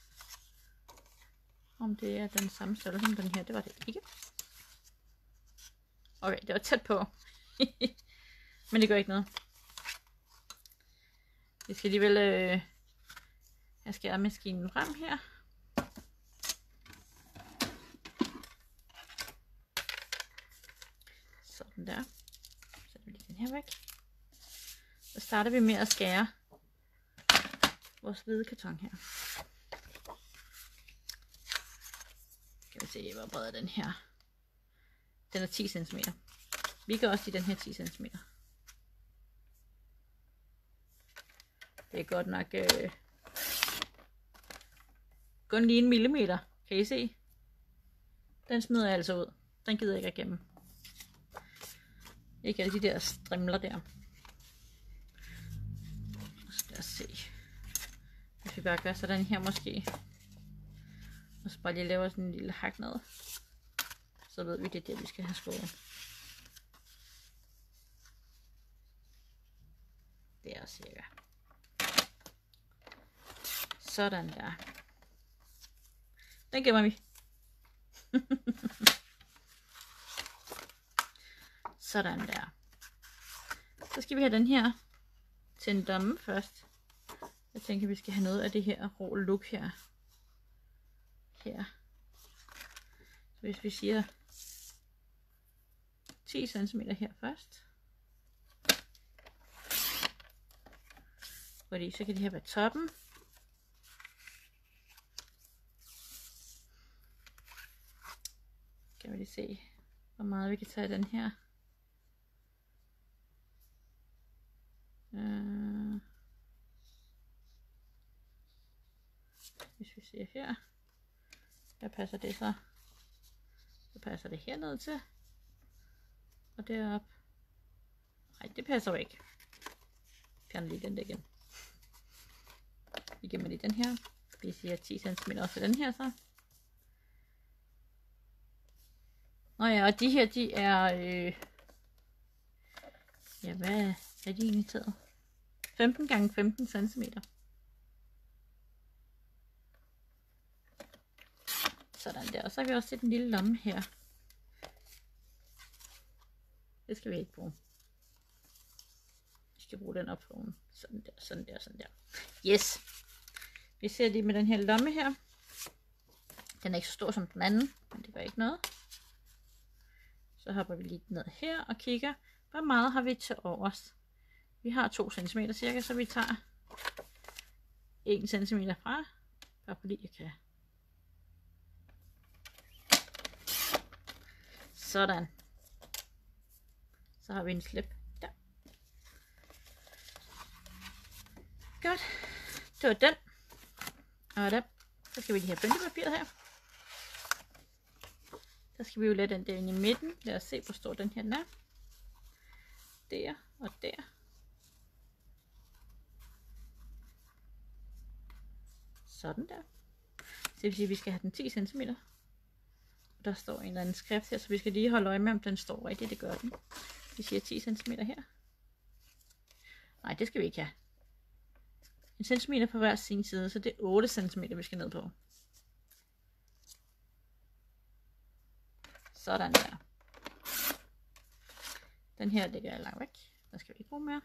om det er den samme størrelse som den her. Det var det ikke. Okay, det var tæt på. Men det gør ikke noget. Vi skal alligevel have skæremaskinen frem her. Sådan der. Så sætter vi lige den her væk. Så starter vi med at skære vores hvide karton her. Skal vi se, hvor bred er den her. Den er 10 cm. Vi kan også i den her 10 cm. Det er godt nok kun lige 1 millimeter. Kan I se? Den smider jeg altså ud. Den gider jeg ikke at gemme. Ikke alle de der strimler der. Så lad os se. Hvis vi bare gør sådan her måske. Og så bare lige laver sådan en lille hak ned. Så ved vi, det er der, vi skal have skåret. Det er cirka. Sådan der. Den gemmer vi. Sådan der. Så skal vi have den her til en domme først. Jeg tænker, vi skal have noget af det her rå look her. Så hvis vi siger 10 cm her først. Fordi så kan det her være toppen. Kan vi lige se, hvor meget vi kan tage den her. Hvis vi ser her, der passer det så passer det herned til, og derop. Nej, det passer jo ikke. Fjern lige den der igen. Vi gemmer lige den her. Vi siger 10 cm også til den her så. Nå ja, og de her, de er ja, hvad er de egentlig taget? 15 gange 15 cm. Sådan der. Og så har vi også set en lille lomme her. Det skal vi ikke bruge. Vi skal bruge den op på. Sådan der, sådan der, sådan der. Yes. Vi ser lige med den her lomme her. Den er ikke så stor som den anden, men det gør ikke noget. Så hopper vi lige ned her og kigger, hvor meget har vi til overs. Vi har 2 cm cirka, så vi tager 1 cm fra. Bare fordi jeg kan. Sådan. Så har vi en slip der. Godt. Det var den. Og der. Så skal vi lige have bøntepapiret her. Så skal vi jo lade den der ind i midten. Lad os se, hvor stor den her er. Der og der. Sådan der. Så det vil sige, at vi skal have den 10 cm. Der står en eller anden skrift her, så vi skal lige holde øje med, om den står rigtigt. Det gør den. Vi siger 10 cm her. Nej, det skal vi ikke have. 1 cm på hver sin side, så det er 8 cm, vi skal ned på. Sådan der. Den her ligger jeg langt væk. Den skal vi ikke bruge mere.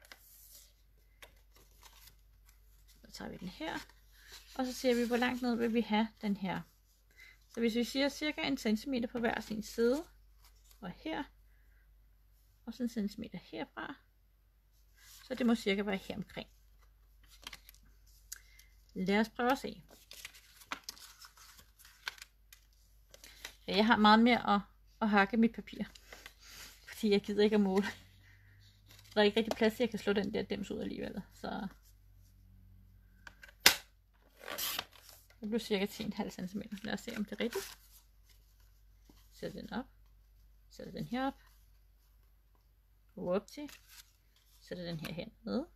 Så tager vi den her. Og så ser vi, hvor langt ned vil vi have den her. Så hvis vi siger cirka 1 cm på hver sin side. Og her. Og så 1 cm herfra. Så det må cirka være her omkring. Lad os prøve at se. Ja, jeg har meget mere at hakke mit papir. Fordi jeg gider ikke at måle. Der er ikke rigtig plads til, at jeg kan slå den der dims ud alligevel. Så det bliver cirka 10,5 cm. Lad os se, om det er rigtigt. Sæt den op. Sæt den her op. Whoopsie. Sæt den her hernede.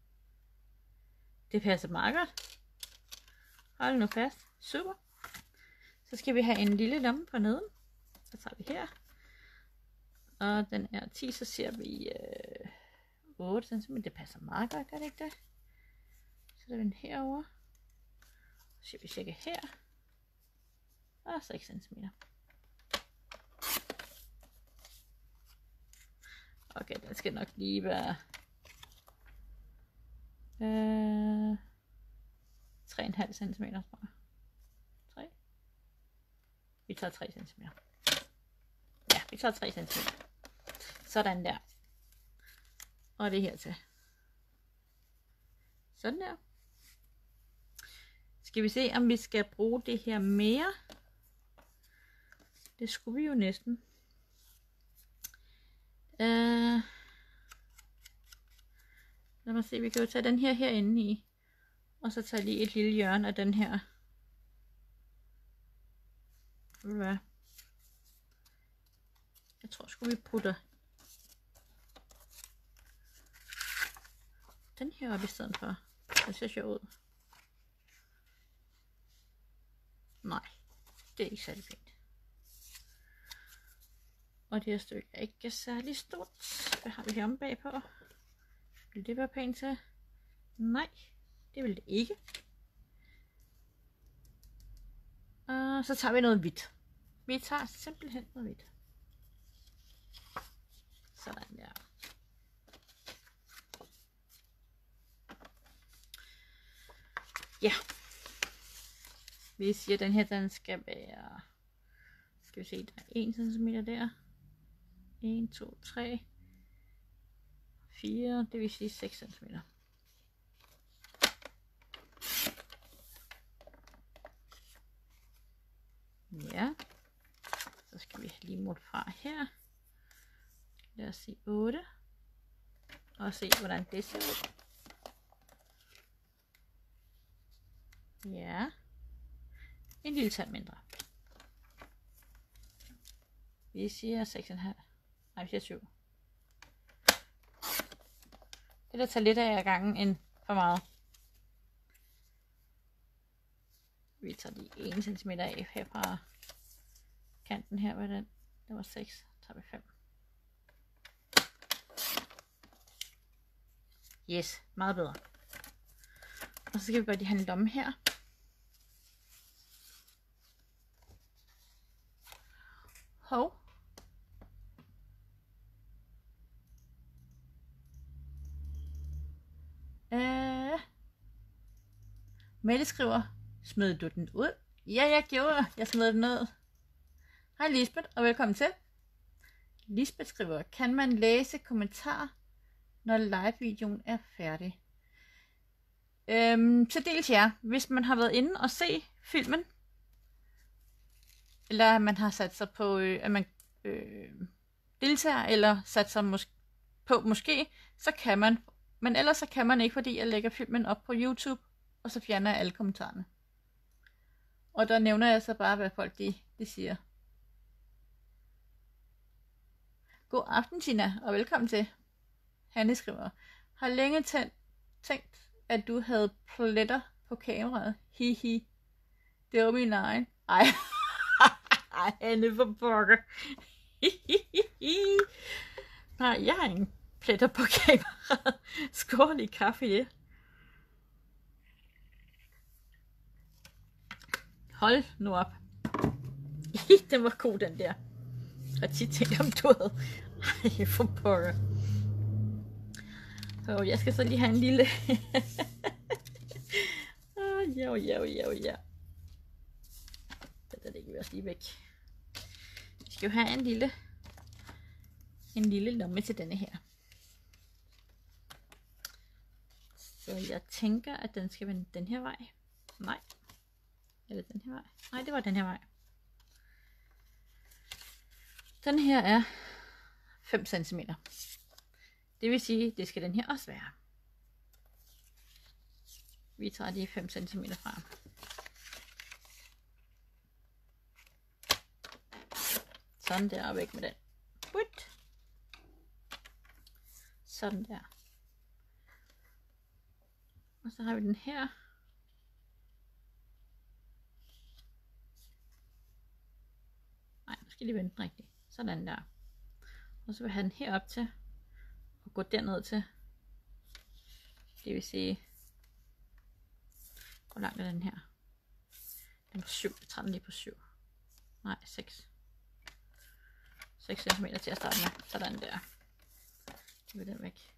Det passer meget godt. Hold nu fast. Super. Så skal vi have en lille lomme på neden. Så tager vi her. Og den er 10, så ser vi 8 cm. Det passer meget godt, gør det ikke det? Så er den herover. Så ser vi cirka her. Og 6 cm. Okay, den skal nok lige være 3,5 cm, tror jeg. 3. Vi tager 3 cm. Ja, vi tager 3 cm. Sådan der. Og det her til. Sådan der. Skal vi se, om vi skal bruge det her mere? Det skulle vi jo næsten. Lad Lad mig se, vi kan jo tage den her herinde i. Og så tage lige et lille hjørne af den her. Ved du hvad? Jeg tror sgu vi putter den her op i stedet for. Det ser sjovt ud. Nej, det er ikke særlig pænt. Og det her stykke er ikke særlig stort. Hvad har vi her om bagpå? Vil det være pænt til? Nej, det vil det ikke. Og så tager vi noget hvidt. Vi tager simpelthen noget hvidt. Sådan der. Ja. Vi siger, at den her den skal være, skal vi se, der er 1 cm der. 1, 2, 3, 4, det vil sige 6 cm. Ja. Så skal vi lige måle fra her. Lad os sige 8. Og se, hvordan det ser ud. Ja. En lille tand mindre. Vi siger 6,5. Nej, vi siger 7. Det der tager lidt af gangen end for meget. Vi tager lige 1 cm af her fra kanten her. Hvad er den? Det var 6. Så tager vi 5. Yes, meget bedre. Og så skal vi godt lige have en lomme her. Hov. Mette skriver, smed du den ud? Ja, jeg gjorde. Jeg smed den ud. Hej Lisbeth, og velkommen til. Lisbeth skriver, kan man læse kommentarer, når live-videoen er færdig? Til dels ja. Hvis man har været inde og se filmen, eller man har sat sig på, at man deltager, eller sat sig på måske, så kan man. Men ellers så kan man ikke, fordi jeg lægger filmen op på YouTube, og så fjerner jeg alle kommentarerne. Og der nævner jeg så bare, hvad folk de siger. God aften, Tina, og velkommen til. Hanne skriver, har længe tænkt, at du havde pletter på kameraet. Hihi. Det var min egen. Ej. Ej, Hanne for pokker. Nej, jeg har ingen pletter på kameraet. Skål i kaffe i det. Hold nu op. Den var god, den der. Og tit tænkte om du havde. Ej, for pokker. Og jeg skal så lige have en lille. Ja. Det lægger vi også lige væk. Vi skal jo have en lille lomme til denne her. Så jeg tænker, at den skal vende den her vej. Nej. Eller den her vej. Nej, det var den her vej. Den her er 5 cm. Det vil sige, det skal den her også være. Vi tager de 5 cm fra. Sådan der, og væk med den. Sådan der. Og så har vi den her. Nej, nu skal jeg lige vende den rigtigt. Sådan der. Og så vil jeg have den her op til. Og gå derned til. Det vil sige. Hvor langt er den her? Den er 7. Jeg tager den lige på 7. Nej, 6. 6 cm til at starte med. Sådan der. Så vil den væk.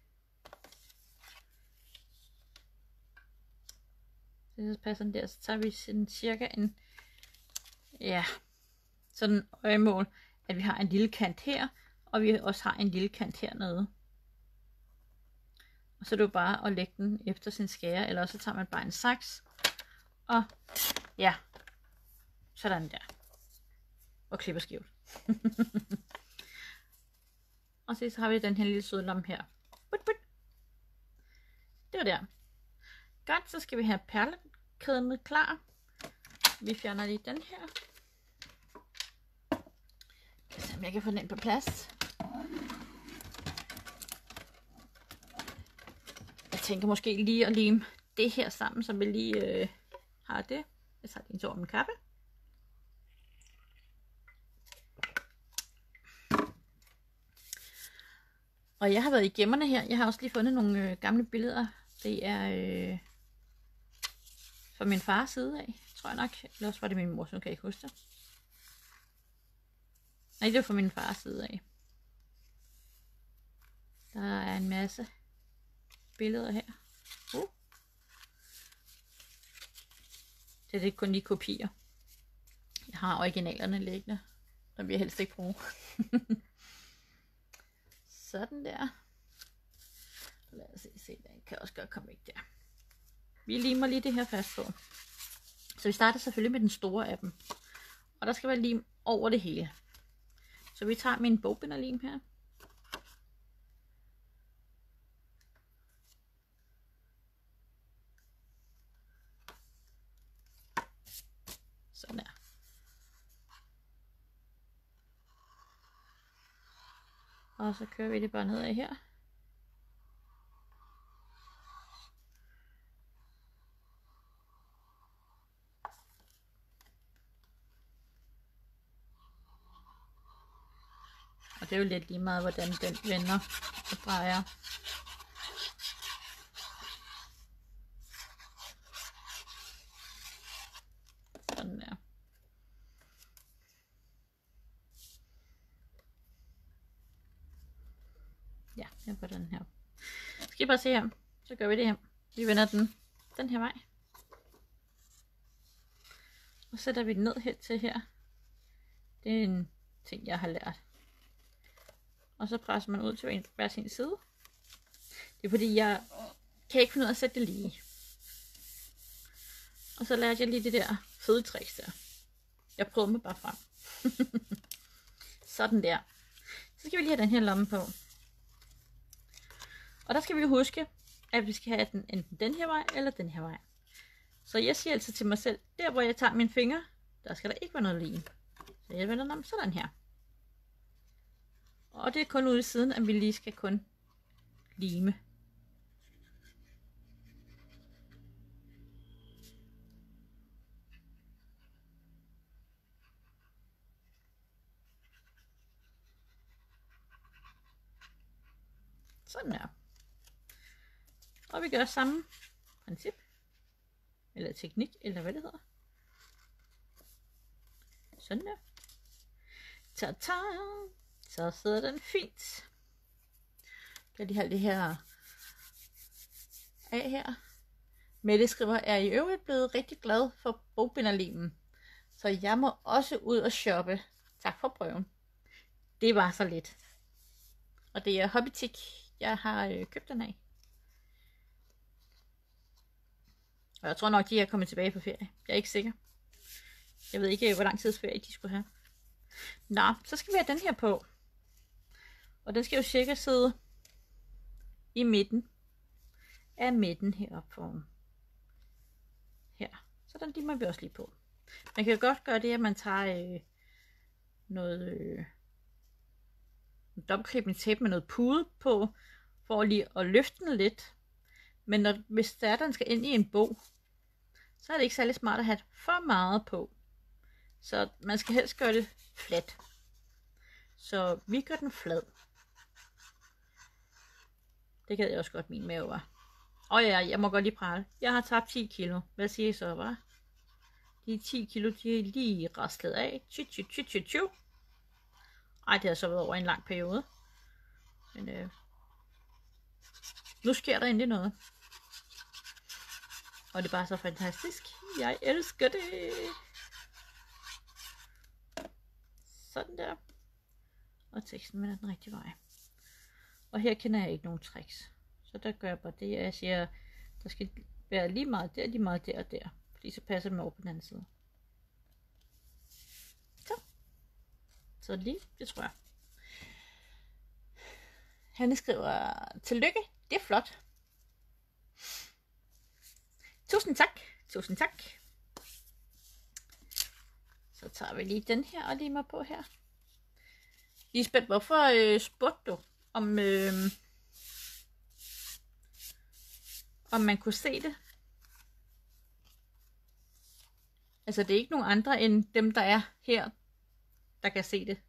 Så passer den der. Så tager vi sådan cirka en. Ja. Sådan øjemål. At vi har en lille kant her. Og vi også har en lille kant hernede. Og så er det jo bare at lægge den efter sin skære. Eller så tager man bare en saks. Og ja. Sådan der. Og klipper skævt. Og så har vi den her lille søde lomme her. det var der. Godt, så skal vi have perlekæden klar. Vi fjerner lige den her. Så jeg kan få den på plads. Jeg tænker måske lige at lime det her sammen, så vi lige har det. Jeg tager lige en tår med kaffe. Og jeg har været i gemmerne her. Jeg har også lige fundet nogle gamle billeder. Det er fra min fars side af, tror jeg nok. Eller også var det min mor, så kan jeg ikke huske det. Nej, det var fra min fars side af. Der er en masse billeder her. Det er ikke kun lige kopier. Jeg har originalerne liggende. Dem vil jeg helst ikke bruge. Sådan der. Lad os se, den kan også godt komme væk der. Vi limer lige det her fast på. Så vi starter selvfølgelig med den store af dem. Og der skal være lim over det hele. Så vi tager min bogbinderlim her. Sådan der. Og så kører vi det bare nedad her. Og det er jo lidt lige meget, hvordan den vender og drejer. Sådan der. Ja, jeg får den her. Skal I bare se her. Så gør vi det her. Vi vender den her vej. Og så sætter vi den ned her til her. Det er en ting, jeg har lært. Og så presser man ud til hver sin side. Det er fordi, jeg kan ikke finde ud af at sætte det lige. Og så lærte jeg lige det der fede tricks der. Jeg prøvede mig bare frem. Sådan der. Så skal vi lige have den her lomme på. Og der skal vi huske, at vi skal have den enten den her vej, eller den her vej. Så jeg siger altså til mig selv, der hvor jeg tager mine fingre, der skal der ikke være noget lim. Så jeg vender den sådan her. Og det er kun ude i siden, at vi lige skal kun lime. Sådan der. Og vi gør samme princip. Eller teknik, eller hvad det hedder. Sådan der. Ta-ta! Så sidder den fint. Kan de have det her af her. Mette skriver, er i øvrigt blevet rigtig glad for bogbinderlimen. Så jeg må også ud og shoppe. Tak for prøven. Det var så lidt. Og det er Hobbytik, jeg har købt den af. Og jeg tror nok, de er kommet tilbage på ferie. Jeg er ikke sikker. Jeg ved ikke, hvor lang tids ferie de skulle have. Nå, så skal vi have den her på. Og den skal jo cirka sidde i midten af midten heroppe foran. Her. Så den limer vi også lige på. Man kan godt gøre det, at man tager noget dobbeltklippende tape med noget pude på, for lige at løfte den lidt. Men hvis den skal ind i en bog, så er det ikke særlig smart at have for meget på. Så man skal helst gøre det fladt. Så vi gør den flad. Det gad jeg også godt, min mave var. Og ja, jeg må godt lige prale. Jeg har tabt 10 kilo. Hvad siger I så, hva'? De 10 kilo, de er lige raslet af. Ej, det har så været over en lang periode. Men nu sker der endelig noget. Og det er bare så fantastisk. Jeg elsker det. Sådan der. Og teksten vender den rigtige vej. Og her kender jeg ikke nogen tricks. Så der gør jeg bare det, jeg siger, der skal være lige meget der og der. Fordi så passer det over på den anden side. Så lige, det tror jeg. Hanne skriver, tillykke, det er flot. Tusind tak. Tusind tak. Så tager vi lige den her og limer på her. Lisbeth, hvorfor spurgte du, om man kunne se det? Altså, det er ikke nogen andre end dem, der er her, der kan se det.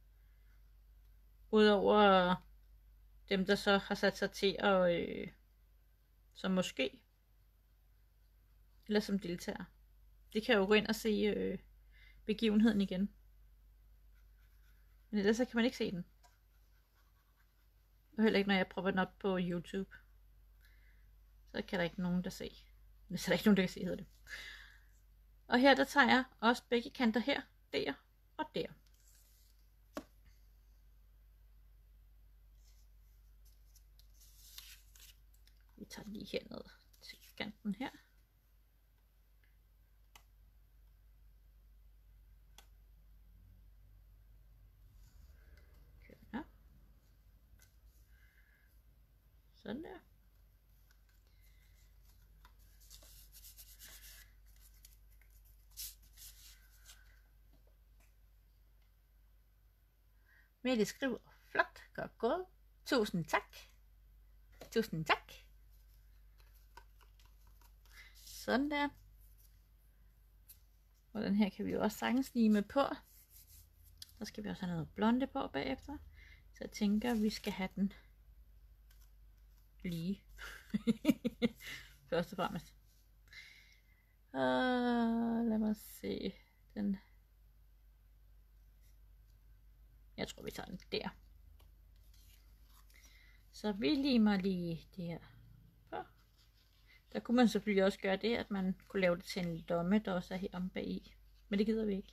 Udover dem, der så har sat sig til at, som måske, eller som deltager. Det kan jo gå ind og se begivenheden igen. Men ellers så kan man ikke se den. Og heller ikke, når jeg prøver den op på YouTube. Så kan der ikke nogen, der se. Så er der ikke nogen, der kan se, hedder det. Og her, der tager jeg også begge kanter her, der og der. Vi tager lige herned til kanten her. Kører. Sådan der. Mette skriver, flot, godt gået. Tusind tak. Tusind tak. Sådan der. Og den her kan vi jo også sagtens lime på. Så skal vi også have noget blonde på bagefter. Så jeg tænker, vi skal have den lige. Først og fremmest. Lad mig se. Den. Jeg tror, vi tager den der. Så vi limer lige det her på. Der kunne man selvfølgelig også gøre det, at man kunne lave det til en lomme, der også er her om bag i. Men det gider vi ikke.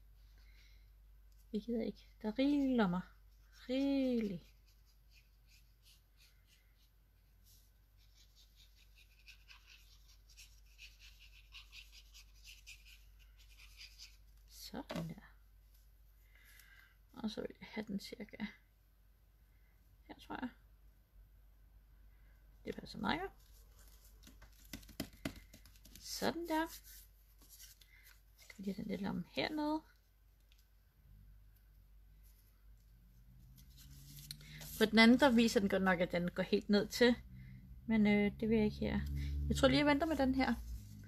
Vi gider ikke. Der er rigelige lommer. Rigeligt. Sådan der. Og så vil jeg have den cirka her, tror jeg. Det passer meget godt. Sådan der. Så skal vi lige have den lidt lomme hernede. På den anden, der viser den godt nok, at den går helt ned til. Men det vil jeg ikke her. Jeg tror lige, jeg venter med den her.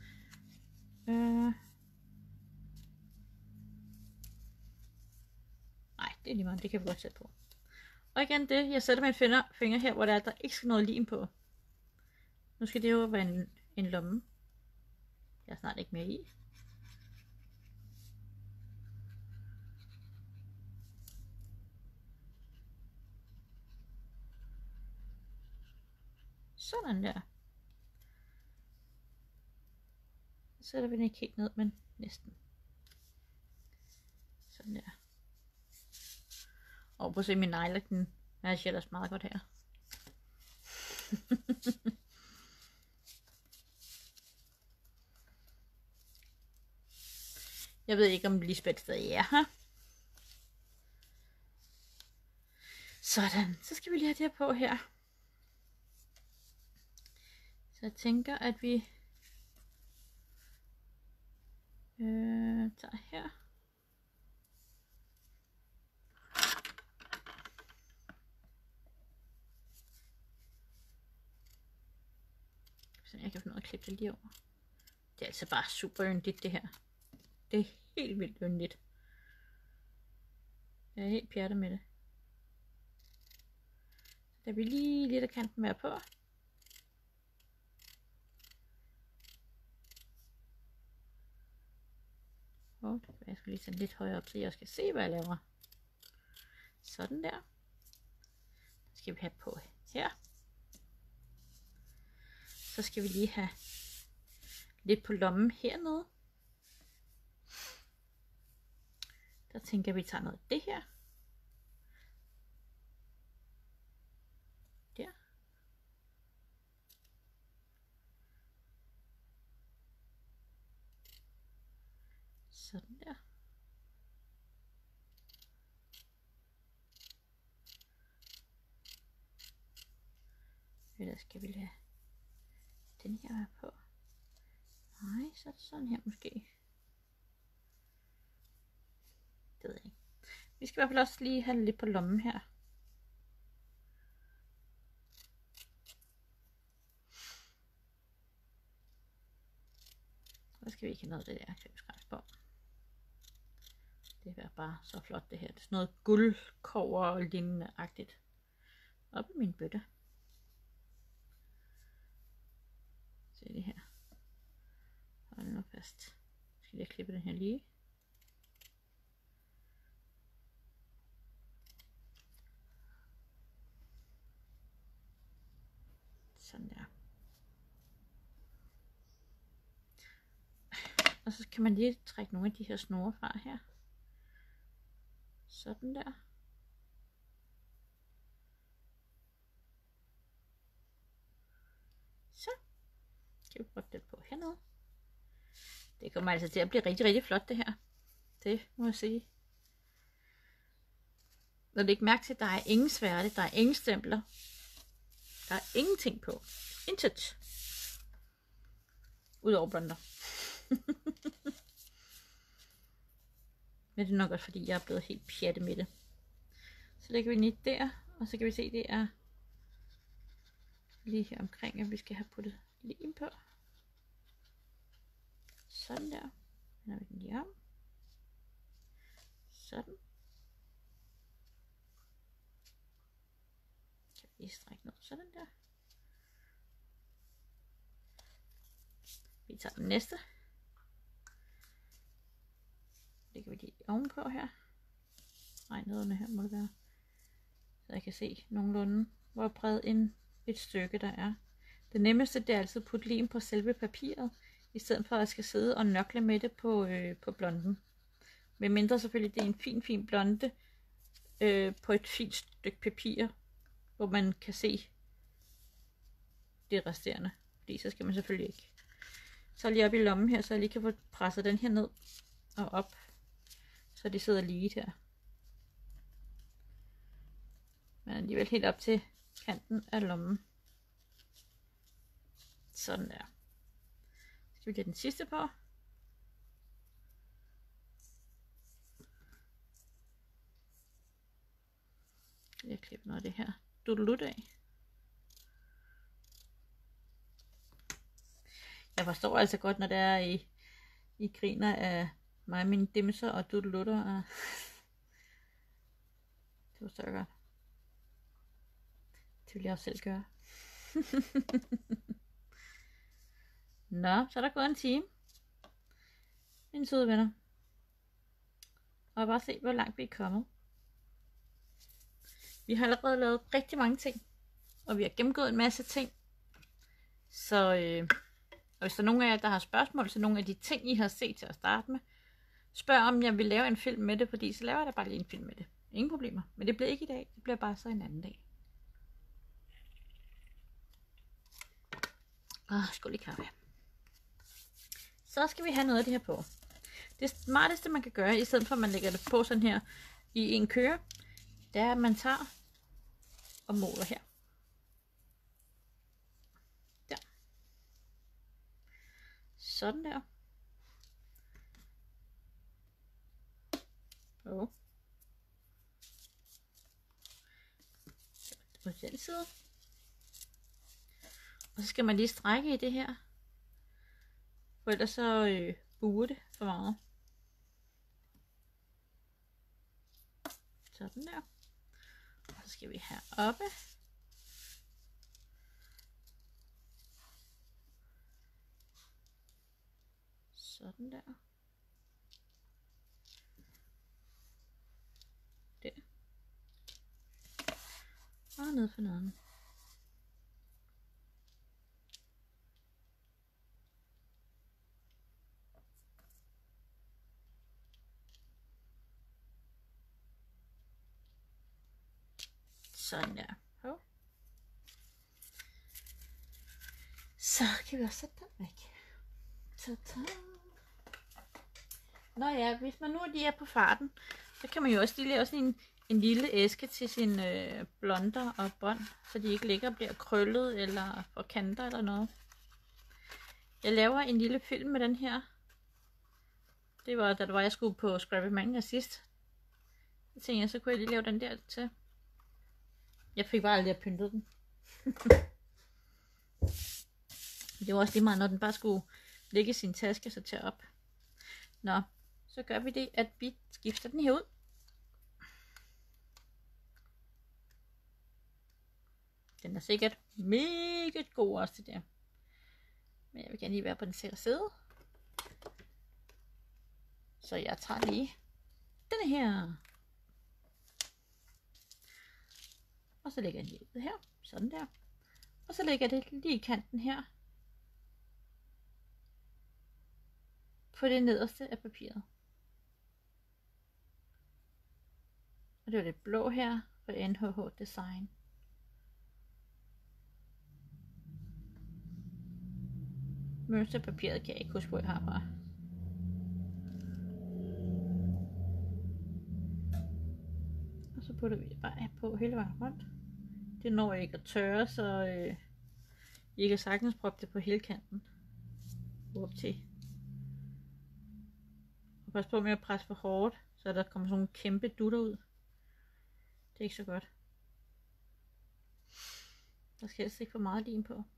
Nej, det er lige meget. Det kan vi godt sætte på. Og igen det, jeg sætter min finger her, hvor der ikke skal noget lim på. Nu skal det jo være en lomme. Jeg er snart ikke mere i. Sådan der. Så sætter vi den ikke helt ned, men næsten. Sådan der. Og prøv at se min negle, den matcher ellers meget godt her. Jeg ved ikke, om Lisbeth stadig er her. Sådan, så skal vi lige have det her på her. Så jeg tænker, at vi tager her. Så jeg kan få noget at klippe det lige over. Det er altså bare super yndigt det her. Det er helt vildt yndigt. Jeg er helt pjattet med det. Der vil lige lidt af kanten være på. Og jeg skal lige sætte lidt højere op, så jeg skal se, hvad jeg laver. Sådan der. Så skal vi have på her. Så skal vi lige have lidt på lommen hernede. Der tænker jeg, at vi tager noget af det her. Der. Sådan der. Ellers skal vi lade Den her er på. Nej, så er det sådan her måske. Det ved jeg ikke. Vi skal i hvert fald også lige have lidt på lommen her. Så skal vi ikke have noget af det der krimskrams på. Det er bare så flot det her. Det er sådan noget guldkover og lignende-agtigt. Op i min bøtte. Se det her. Hold nu fast. Skal jeg klippe den her lige. Sådan der. Og så kan man lige trække nogle af de her snore fra her. Sådan der. Så. Kan vi prøve den på hernede. Det kommer altså til at blive rigtig, rigtig flot det her. Det må jeg sige. Og læg mærke til, at der er ingen sværte, der er ingen stempler. Der er ingenting på. Intet. Udover blonder. Men det er nok også fordi, jeg er blevet helt pjatte med det. Så lægger vi lige der, og så kan vi se, det er lige her omkring, at vi skal have puttet lim på. Sådan der. Nu har vi den lige om. Sådan. Kan vi lige strække noget sådan der. Vi tager den næste. Det kan vi lige ovenpå her. Nej, nederne her må det være. Så jeg kan se nogenlunde, hvor bred et stykke der er. Det nemmeste det er altid at putte lim på selve papiret, i stedet for at jeg skal sidde og nørkle med det på blonden. Med mindre selvfølgelig det er en fin blonde på et fint stykke papir, hvor man kan se det resterende. Fordi så skal man selvfølgelig ikke. Så lige op i lommen her, så jeg lige kan få presset den her ned og op, så de sidder lige her. Men alligevel helt op til kanten af lommen. Sådan der. Så skal vi have den sidste på. Jeg klipper noget af det her dudelut af. Jeg forstår altså godt, når der er I griner af mig, mine dimser og dudelutter. Og det forstår jeg godt. Det vil jeg også selv gøre. Nå, så er der gået en time. Mine søde venner. Og bare se, hvor langt vi er kommet. Vi har allerede lavet rigtig mange ting. Og vi har gennemgået en masse ting. Så og hvis der er nogen af jer, der har spørgsmål til nogle af de ting, I har set til at starte med, spørg om jeg vil lave en film med det, fordi så laver jeg da bare lige en film med det. Ingen problemer. Men det bliver ikke i dag. Det bliver bare så en anden dag. Skål i kaffe. Så skal vi have noget af det her på. Det smarteste man kan gøre, i stedet for at man lægger det på sådan her i en køre, det er at man tager og måler her. Der. Sådan der. På den side. Og så skal man lige strække i det her. For ellers så buer det for meget. Sådan der. Og så skal vi her oppe. Sådan der. Der. Og ned for neden. Sådan der. Så kan vi også sætte den væk. Ta-ta. Nå ja, hvis man nu lige er på farten, så kan man jo også lige lave sådan en lille æske til sine blonder og bånd, så de ikke ligger og bliver krøllet eller får kanter eller noget. Jeg laver en lille film med den her. Det var, da det var, jeg skulle på Scrappy Manga sidst. Så tænkte jeg, så kunne jeg lige lave den der til. Jeg fik bare aldrig pyntet den. Det var også lige meget, når den bare skulle ligge i sin taske, så tage op. Nå, så gør vi det, at vi skifter den her ud. Den er sikkert mega god også, det der. Men jeg vil gerne lige være på den sikre side. Så jeg tager lige denne her. Og så lægger jeg den lige her. Sådan der. Og så lægger jeg det lige i kanten her. På det nederste af papiret. Og det var det blå her fra NHH Design. Mønsterpapiret kan jeg ikke huske, hvor jeg har fra. Og så putter vi det bare på hele vejen rundt. Det når ikke at tørre, så I kan sagtens proppe det på hele kanten. Op til. Og pas på med at presse for hårdt, så der kommer sådan nogle kæmpe dutter ud. Det er ikke så godt. Der skal helst ikke for meget lim på.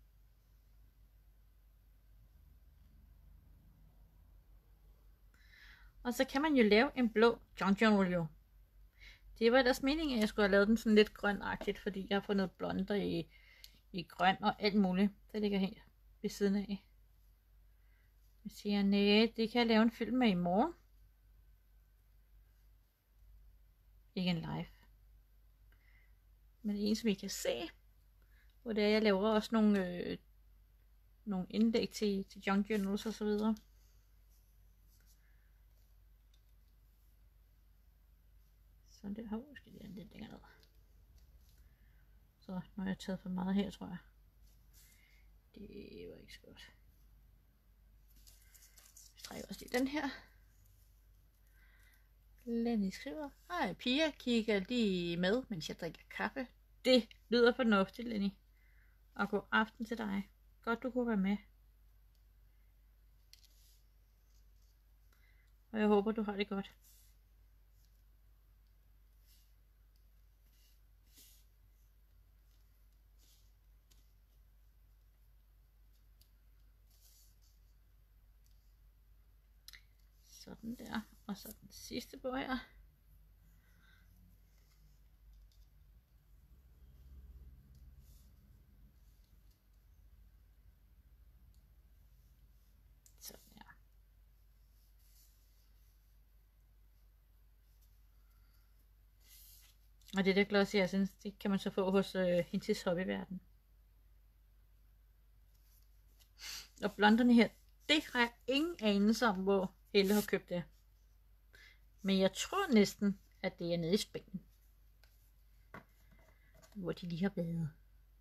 Og så kan man jo lave en blå John jo. Det var deres mening, at jeg skulle have lavet den sådan lidt grønagtigt, fordi jeg har fundet blonder i grøn og alt muligt. Det ligger her ved siden af. Jeg siger, nej, det kan jeg lave en film med i morgen. Ikke en live. Men en, som I kan se. Hvor det er, jeg laver også nogle indlæg til Junk Journals og så videre. Så det har måske lidt længere ned. Så nu har jeg taget for meget her, tror jeg. Det var ikke så godt. Jeg strækker også lige den her. Lenny skriver, hej Pia, kigger lige med, mens jeg drikker kaffe. Det lyder fornuftigt, Lenny. Og god aften til dig. Godt du kunne være med. Og jeg håber du har det godt. Sådan der. Og så den sidste på her. Sådan der. Og det der gloss, jeg synes, det kan man så få hos Hintis Hobbyverden. Og blonderne her, det har jeg ingen anelse om, hvor Helle har købt det. Men jeg tror næsten, at det er nede i Spanien. Hvor de lige har været. Jeg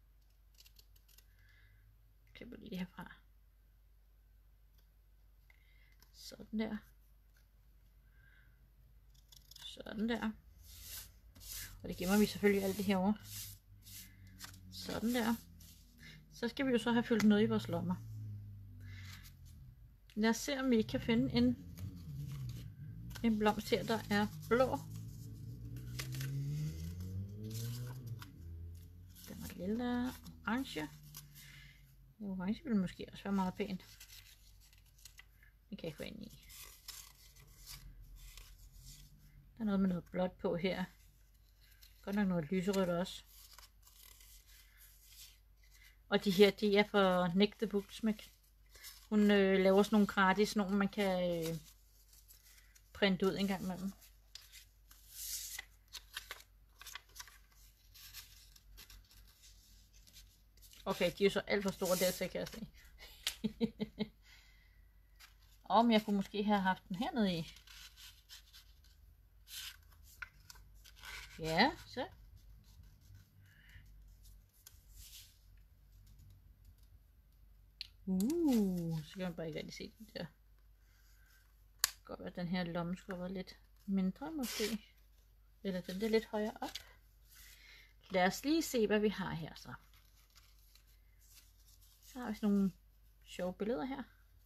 klipper lige det herfra. Sådan der. Sådan der. Og det gemmer vi selvfølgelig alt det herovre. Sådan der. Så skal vi jo så have fyldt noget i vores lommer. Lad os se, om vi kan finde en blomst her, der er blå. Den er lilla, orange. Orange vil måske også være meget pæn. Det kan jeg få ind i. Der er noget med noget blåt på her. Godt nok noget lyserødt også. Og de her, de er fra Nick the Booksmith. Hun laver sådan nogle gratis, nogle man kan printe ud en gang med dem. Okay, de er så alt for store der til, kan jeg se. Men jeg kunne måske have haft den hernede i. Ja, så. Så kan man bare ikke rigtig se den der. Godt være, at den her lomme skulle være lidt mindre måske. Eller den der lidt højere op. Lad os lige se, hvad vi har her så. Så har vi sådan nogle sjove billeder her.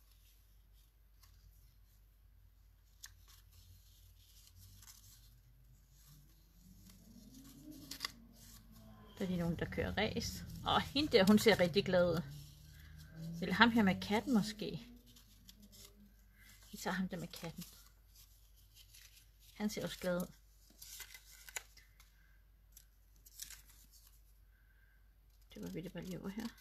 Der er lige nogen, der kører race. Og hende der, hun ser rigtig glad ud. Eller ham her med katten måske. Vi tager ham der med katten. Han ser også glad ud. Det var vi det bare lige over her.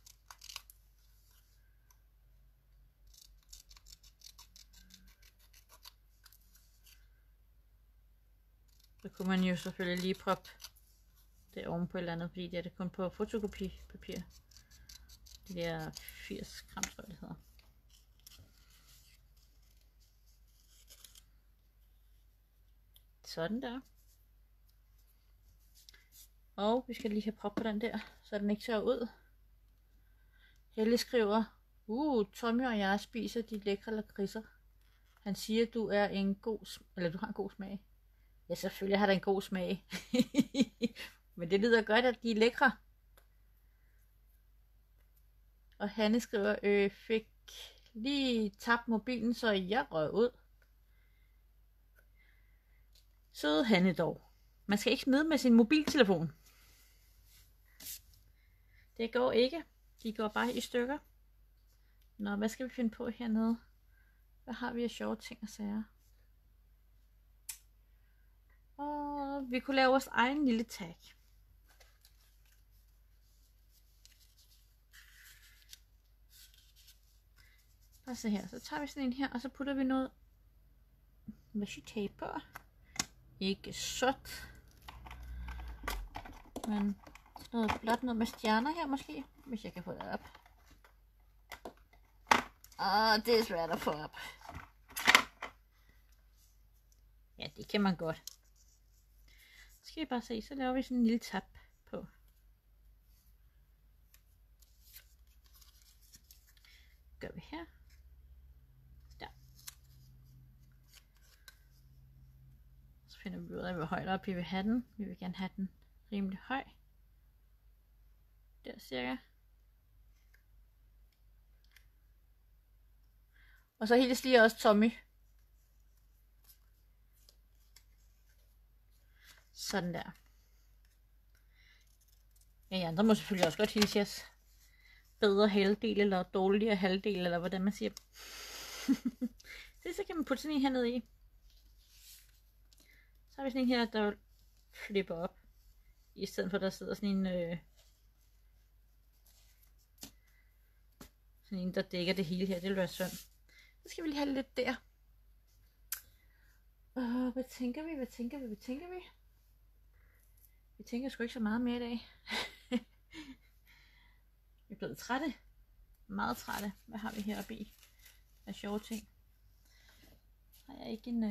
Så kunne man jo selvfølgelig lige proppe det oven på et eller andet, fordi det er det kun på fotokopipapir. Det der 80 gram, tror jeg det hedder. Sådan der. Og vi skal lige have prop på den der, så den ikke tør ud. Helle skriver, Tommy og jeg spiser de lækre lakridser. Han siger, du er en god du har en god smag. Ja, selvfølgelig har der en god smag. Men det lyder godt, at de er lækre. Og Hanne skriver, fik lige tabt mobilen, så jeg røg ud. Søde Hanne dog. Man skal ikke smide med sin mobiltelefon. Det går ikke. De går bare i stykker. Nå, hvad skal vi finde på hernede? Hvad har vi af sjove ting og sager? Og vi kunne lave vores egen lille tag. Bare se her. Så tager vi sådan en her, og så putter vi noget washi-tape på. Ikke sødt. Men noget blot noget med stjerner her måske, hvis jeg kan få det op. Det er svært at få op. Ja, det kan man godt. Så skal I bare se, så laver vi sådan en lille tap på. Gør vi her. Der. Så finder vi ud af, hvor højt op vi vil have den. Vi vil gerne have den rimelig høj. Der cirka. Og så helt lige også Tommy. Sådan der. Ja, andre må selvfølgelig også godt hilse jeres bedre halvdel, eller dårligere halvdel, eller hvordan man siger. Så kan man putte sådan en her ned i. Så har vi sådan en her, der flipper op. I stedet for, der sidder sådan en... sådan en, der dækker det hele her. Det vil være synd. Så skal vi lige have lidt der. Hvad tænker vi? Vi tænker sgu ikke så meget mere i dag. Vi er blevet trætte. Meget trætte. Hvad har vi heroppe i? Af sjove ting. Har jeg ikke en...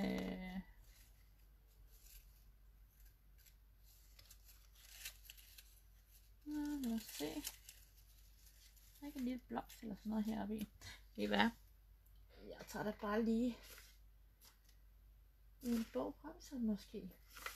Lad os se. Der er ikke en lille blomst eller sådan noget heroppe i. Ved I hvad? Jeg tager det bare lige i en bog frem, så måske.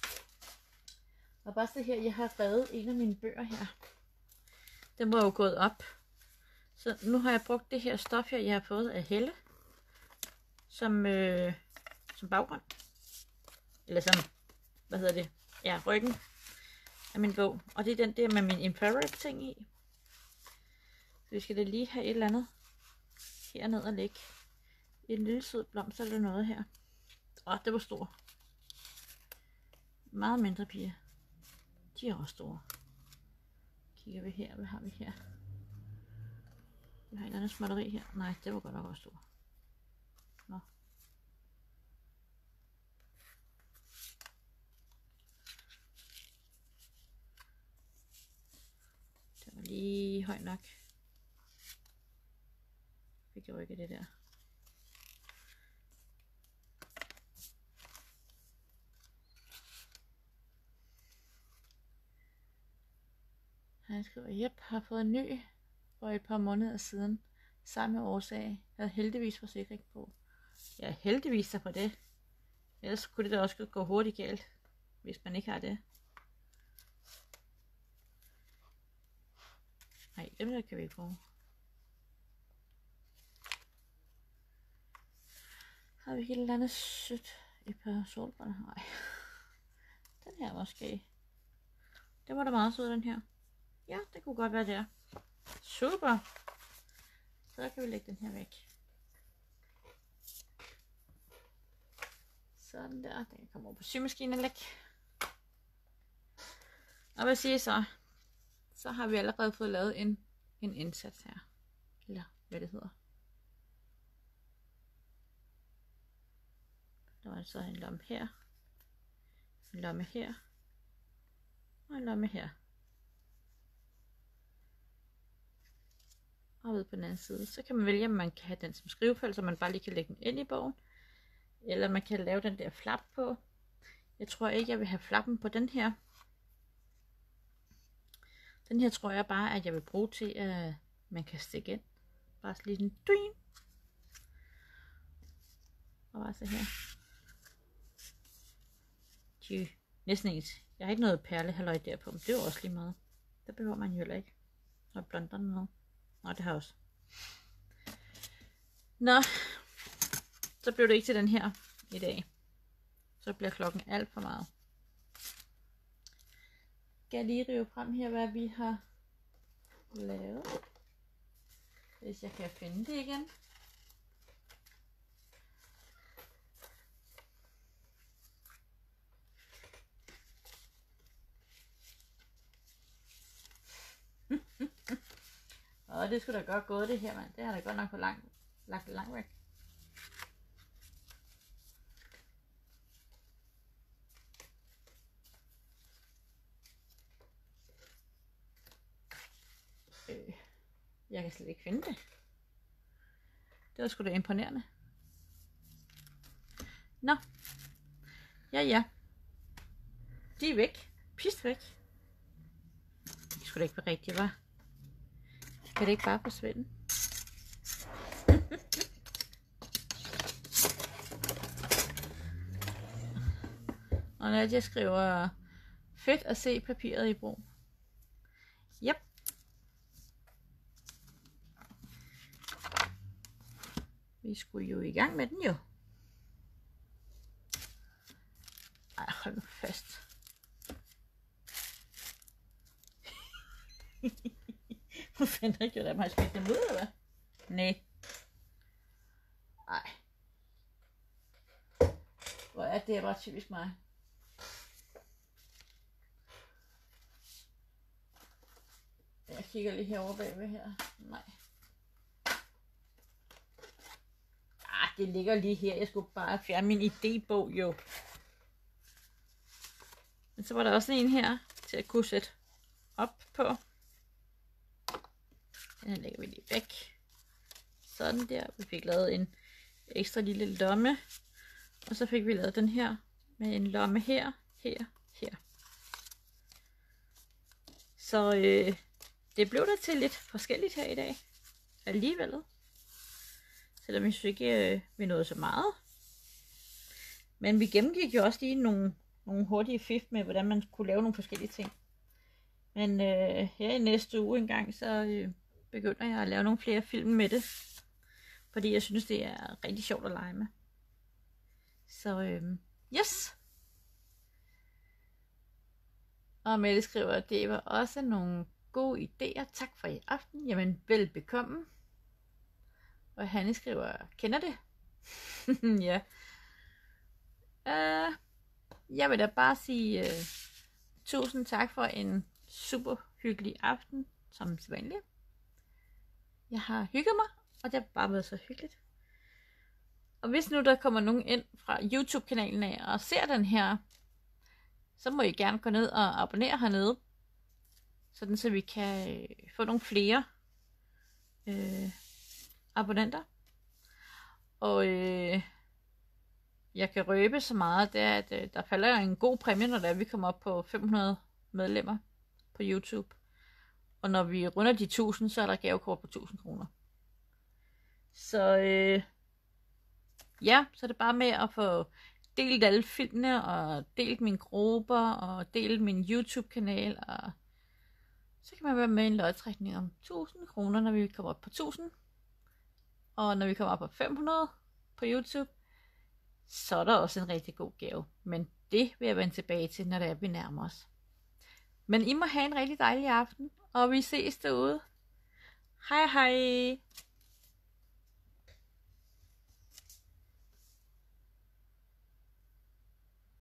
Og bare se her, jeg har reddet en af mine bøger her. Den var jo gået op. Så nu har jeg brugt det her stof her, jeg har fået af Helle. Som baggrund. Eller som, hvad hedder det? Ja, ryggen af min bog. Og det er den der med min infrared ting i. Så vi skal da lige have et eller andet herned og lægge. En lille sød blomst eller noget her. Det var stor. Meget mindre piger. De er også store. Kigger vi her, hvad har vi her? Vi har et eller andet småtteri her. Nej, det var godt nok også stor. Nå. Det var lige højt nok. Fik jeg rykket det der. Han skriver, Jep, har fået en ny for et par måneder siden. Samme årsag. Havde heldigvis forsikring på. Ja, heldigvis så på det. Ellers kunne det da også gå hurtigt galt, hvis man ikke har det. Nej, dem der kan vi ikke bruge. Har vi ikke et eller andet sødt? Et par solbriller? Nej. Den her måske. Det var da meget sød, den her. Ja, det kunne godt være det. Super. Så kan vi lægge den her væk. Sådan der. Den kan komme over på symaskinen og lægge. Og hvad siger så? Så har vi allerede fået lavet en indsats her. Eller hvad det hedder. Der var så en lomme her. En lomme her. Og en lomme her. Og ved på den anden side. Så kan man vælge, om man kan have den som skrivefelt, så man bare lige kan lægge den ind i bogen. Eller man kan lave den der flap på. Jeg tror ikke, jeg vil have flappen på den her. Den her tror jeg bare, at jeg vil bruge til, at man kan stikke ind. Bare lige sådan duin. Og bare så her. De næsten ens. Jeg har ikke noget perlehalløj der på, men det er jo også lige meget. Det behøver man jo heller ikke. Og blonder noget. Nå, det har også. Nå. Så blev det ikke til den her i dag. Så bliver klokken alt for meget. Skal jeg lige rive frem her, hvad vi har lavet. Hvis jeg kan finde det igen. Og det skulle da godt gået det her, mand. Det har da godt nok for lagt langt væk. Jeg kan slet ikke finde det. Det var sgu da imponerende. Nå. Ja. De er væk. Pist væk. Det skulle da ikke være rigtigt, hva'? Kan det ikke bare forsvinde? Og når jeg skriver fedt at se papiret i brug. Yep. Vi skulle jo i gang med den jo. Ej, hold nu fast. Hvor fanden ikke, at mig smidt dem ud, eller hvad? Nej. Ej. Hvor er det bare typisk mig. Jeg kigger lige herovre bagved her. Nej. Det ligger lige her. Jeg skulle bare fjerne min idébog jo. Men så var der også en her til at kunne sætte op på. Den lægger vi lige væk. Sådan der. Vi fik lavet en ekstra lille lomme. Og så fik vi lavet den her med en lomme her, her. Så det blev der til lidt forskelligt her i dag. Alligevel. Selvom vi synes ikke, vi nåede så meget. Men vi gennemgik jo også lige nogle hurtige fif med, hvordan man kunne lave nogle forskellige ting. Men her i næste uge engang, så begynder jeg at lave nogle flere film med det. Fordi jeg synes, det er rigtig sjovt at lege med. Så yes! Og Mette skriver, at det var også nogle gode idéer. Tak for i aften. Jamen, velbekomme. Og Hanne skriver, kender det? Ja. Jeg vil da bare sige tusind tak for en super hyggelig aften, som sædvanligt. Jeg har hygget mig, og det har bare været så hyggeligt. Og hvis nu der kommer nogen ind fra YouTube-kanalen af og ser den her, så må I gerne gå ned og abonnere hernede. Sådan så vi kan få nogle flere abonnenter. Og jeg kan røbe så meget, det er, at der falder en god præmie, når vi kommer op på 500 medlemmer på YouTube. Og når vi runder de 1000, så er der gavekort på 1000 kroner. Så ja, så er det bare med at få delt alle filmene, og delt mine grupper, og delt min YouTube-kanal, og så kan man være med i en lodtrækning om 1000 kroner, når vi kommer op på 1000. Og når vi kommer op på 500 på YouTube, så er der også en rigtig god gave. Men det vil jeg vende tilbage til, når det er, vi nærmer os. Men I må have en rigtig dejlig aften, og vi ses derude. Hej hej!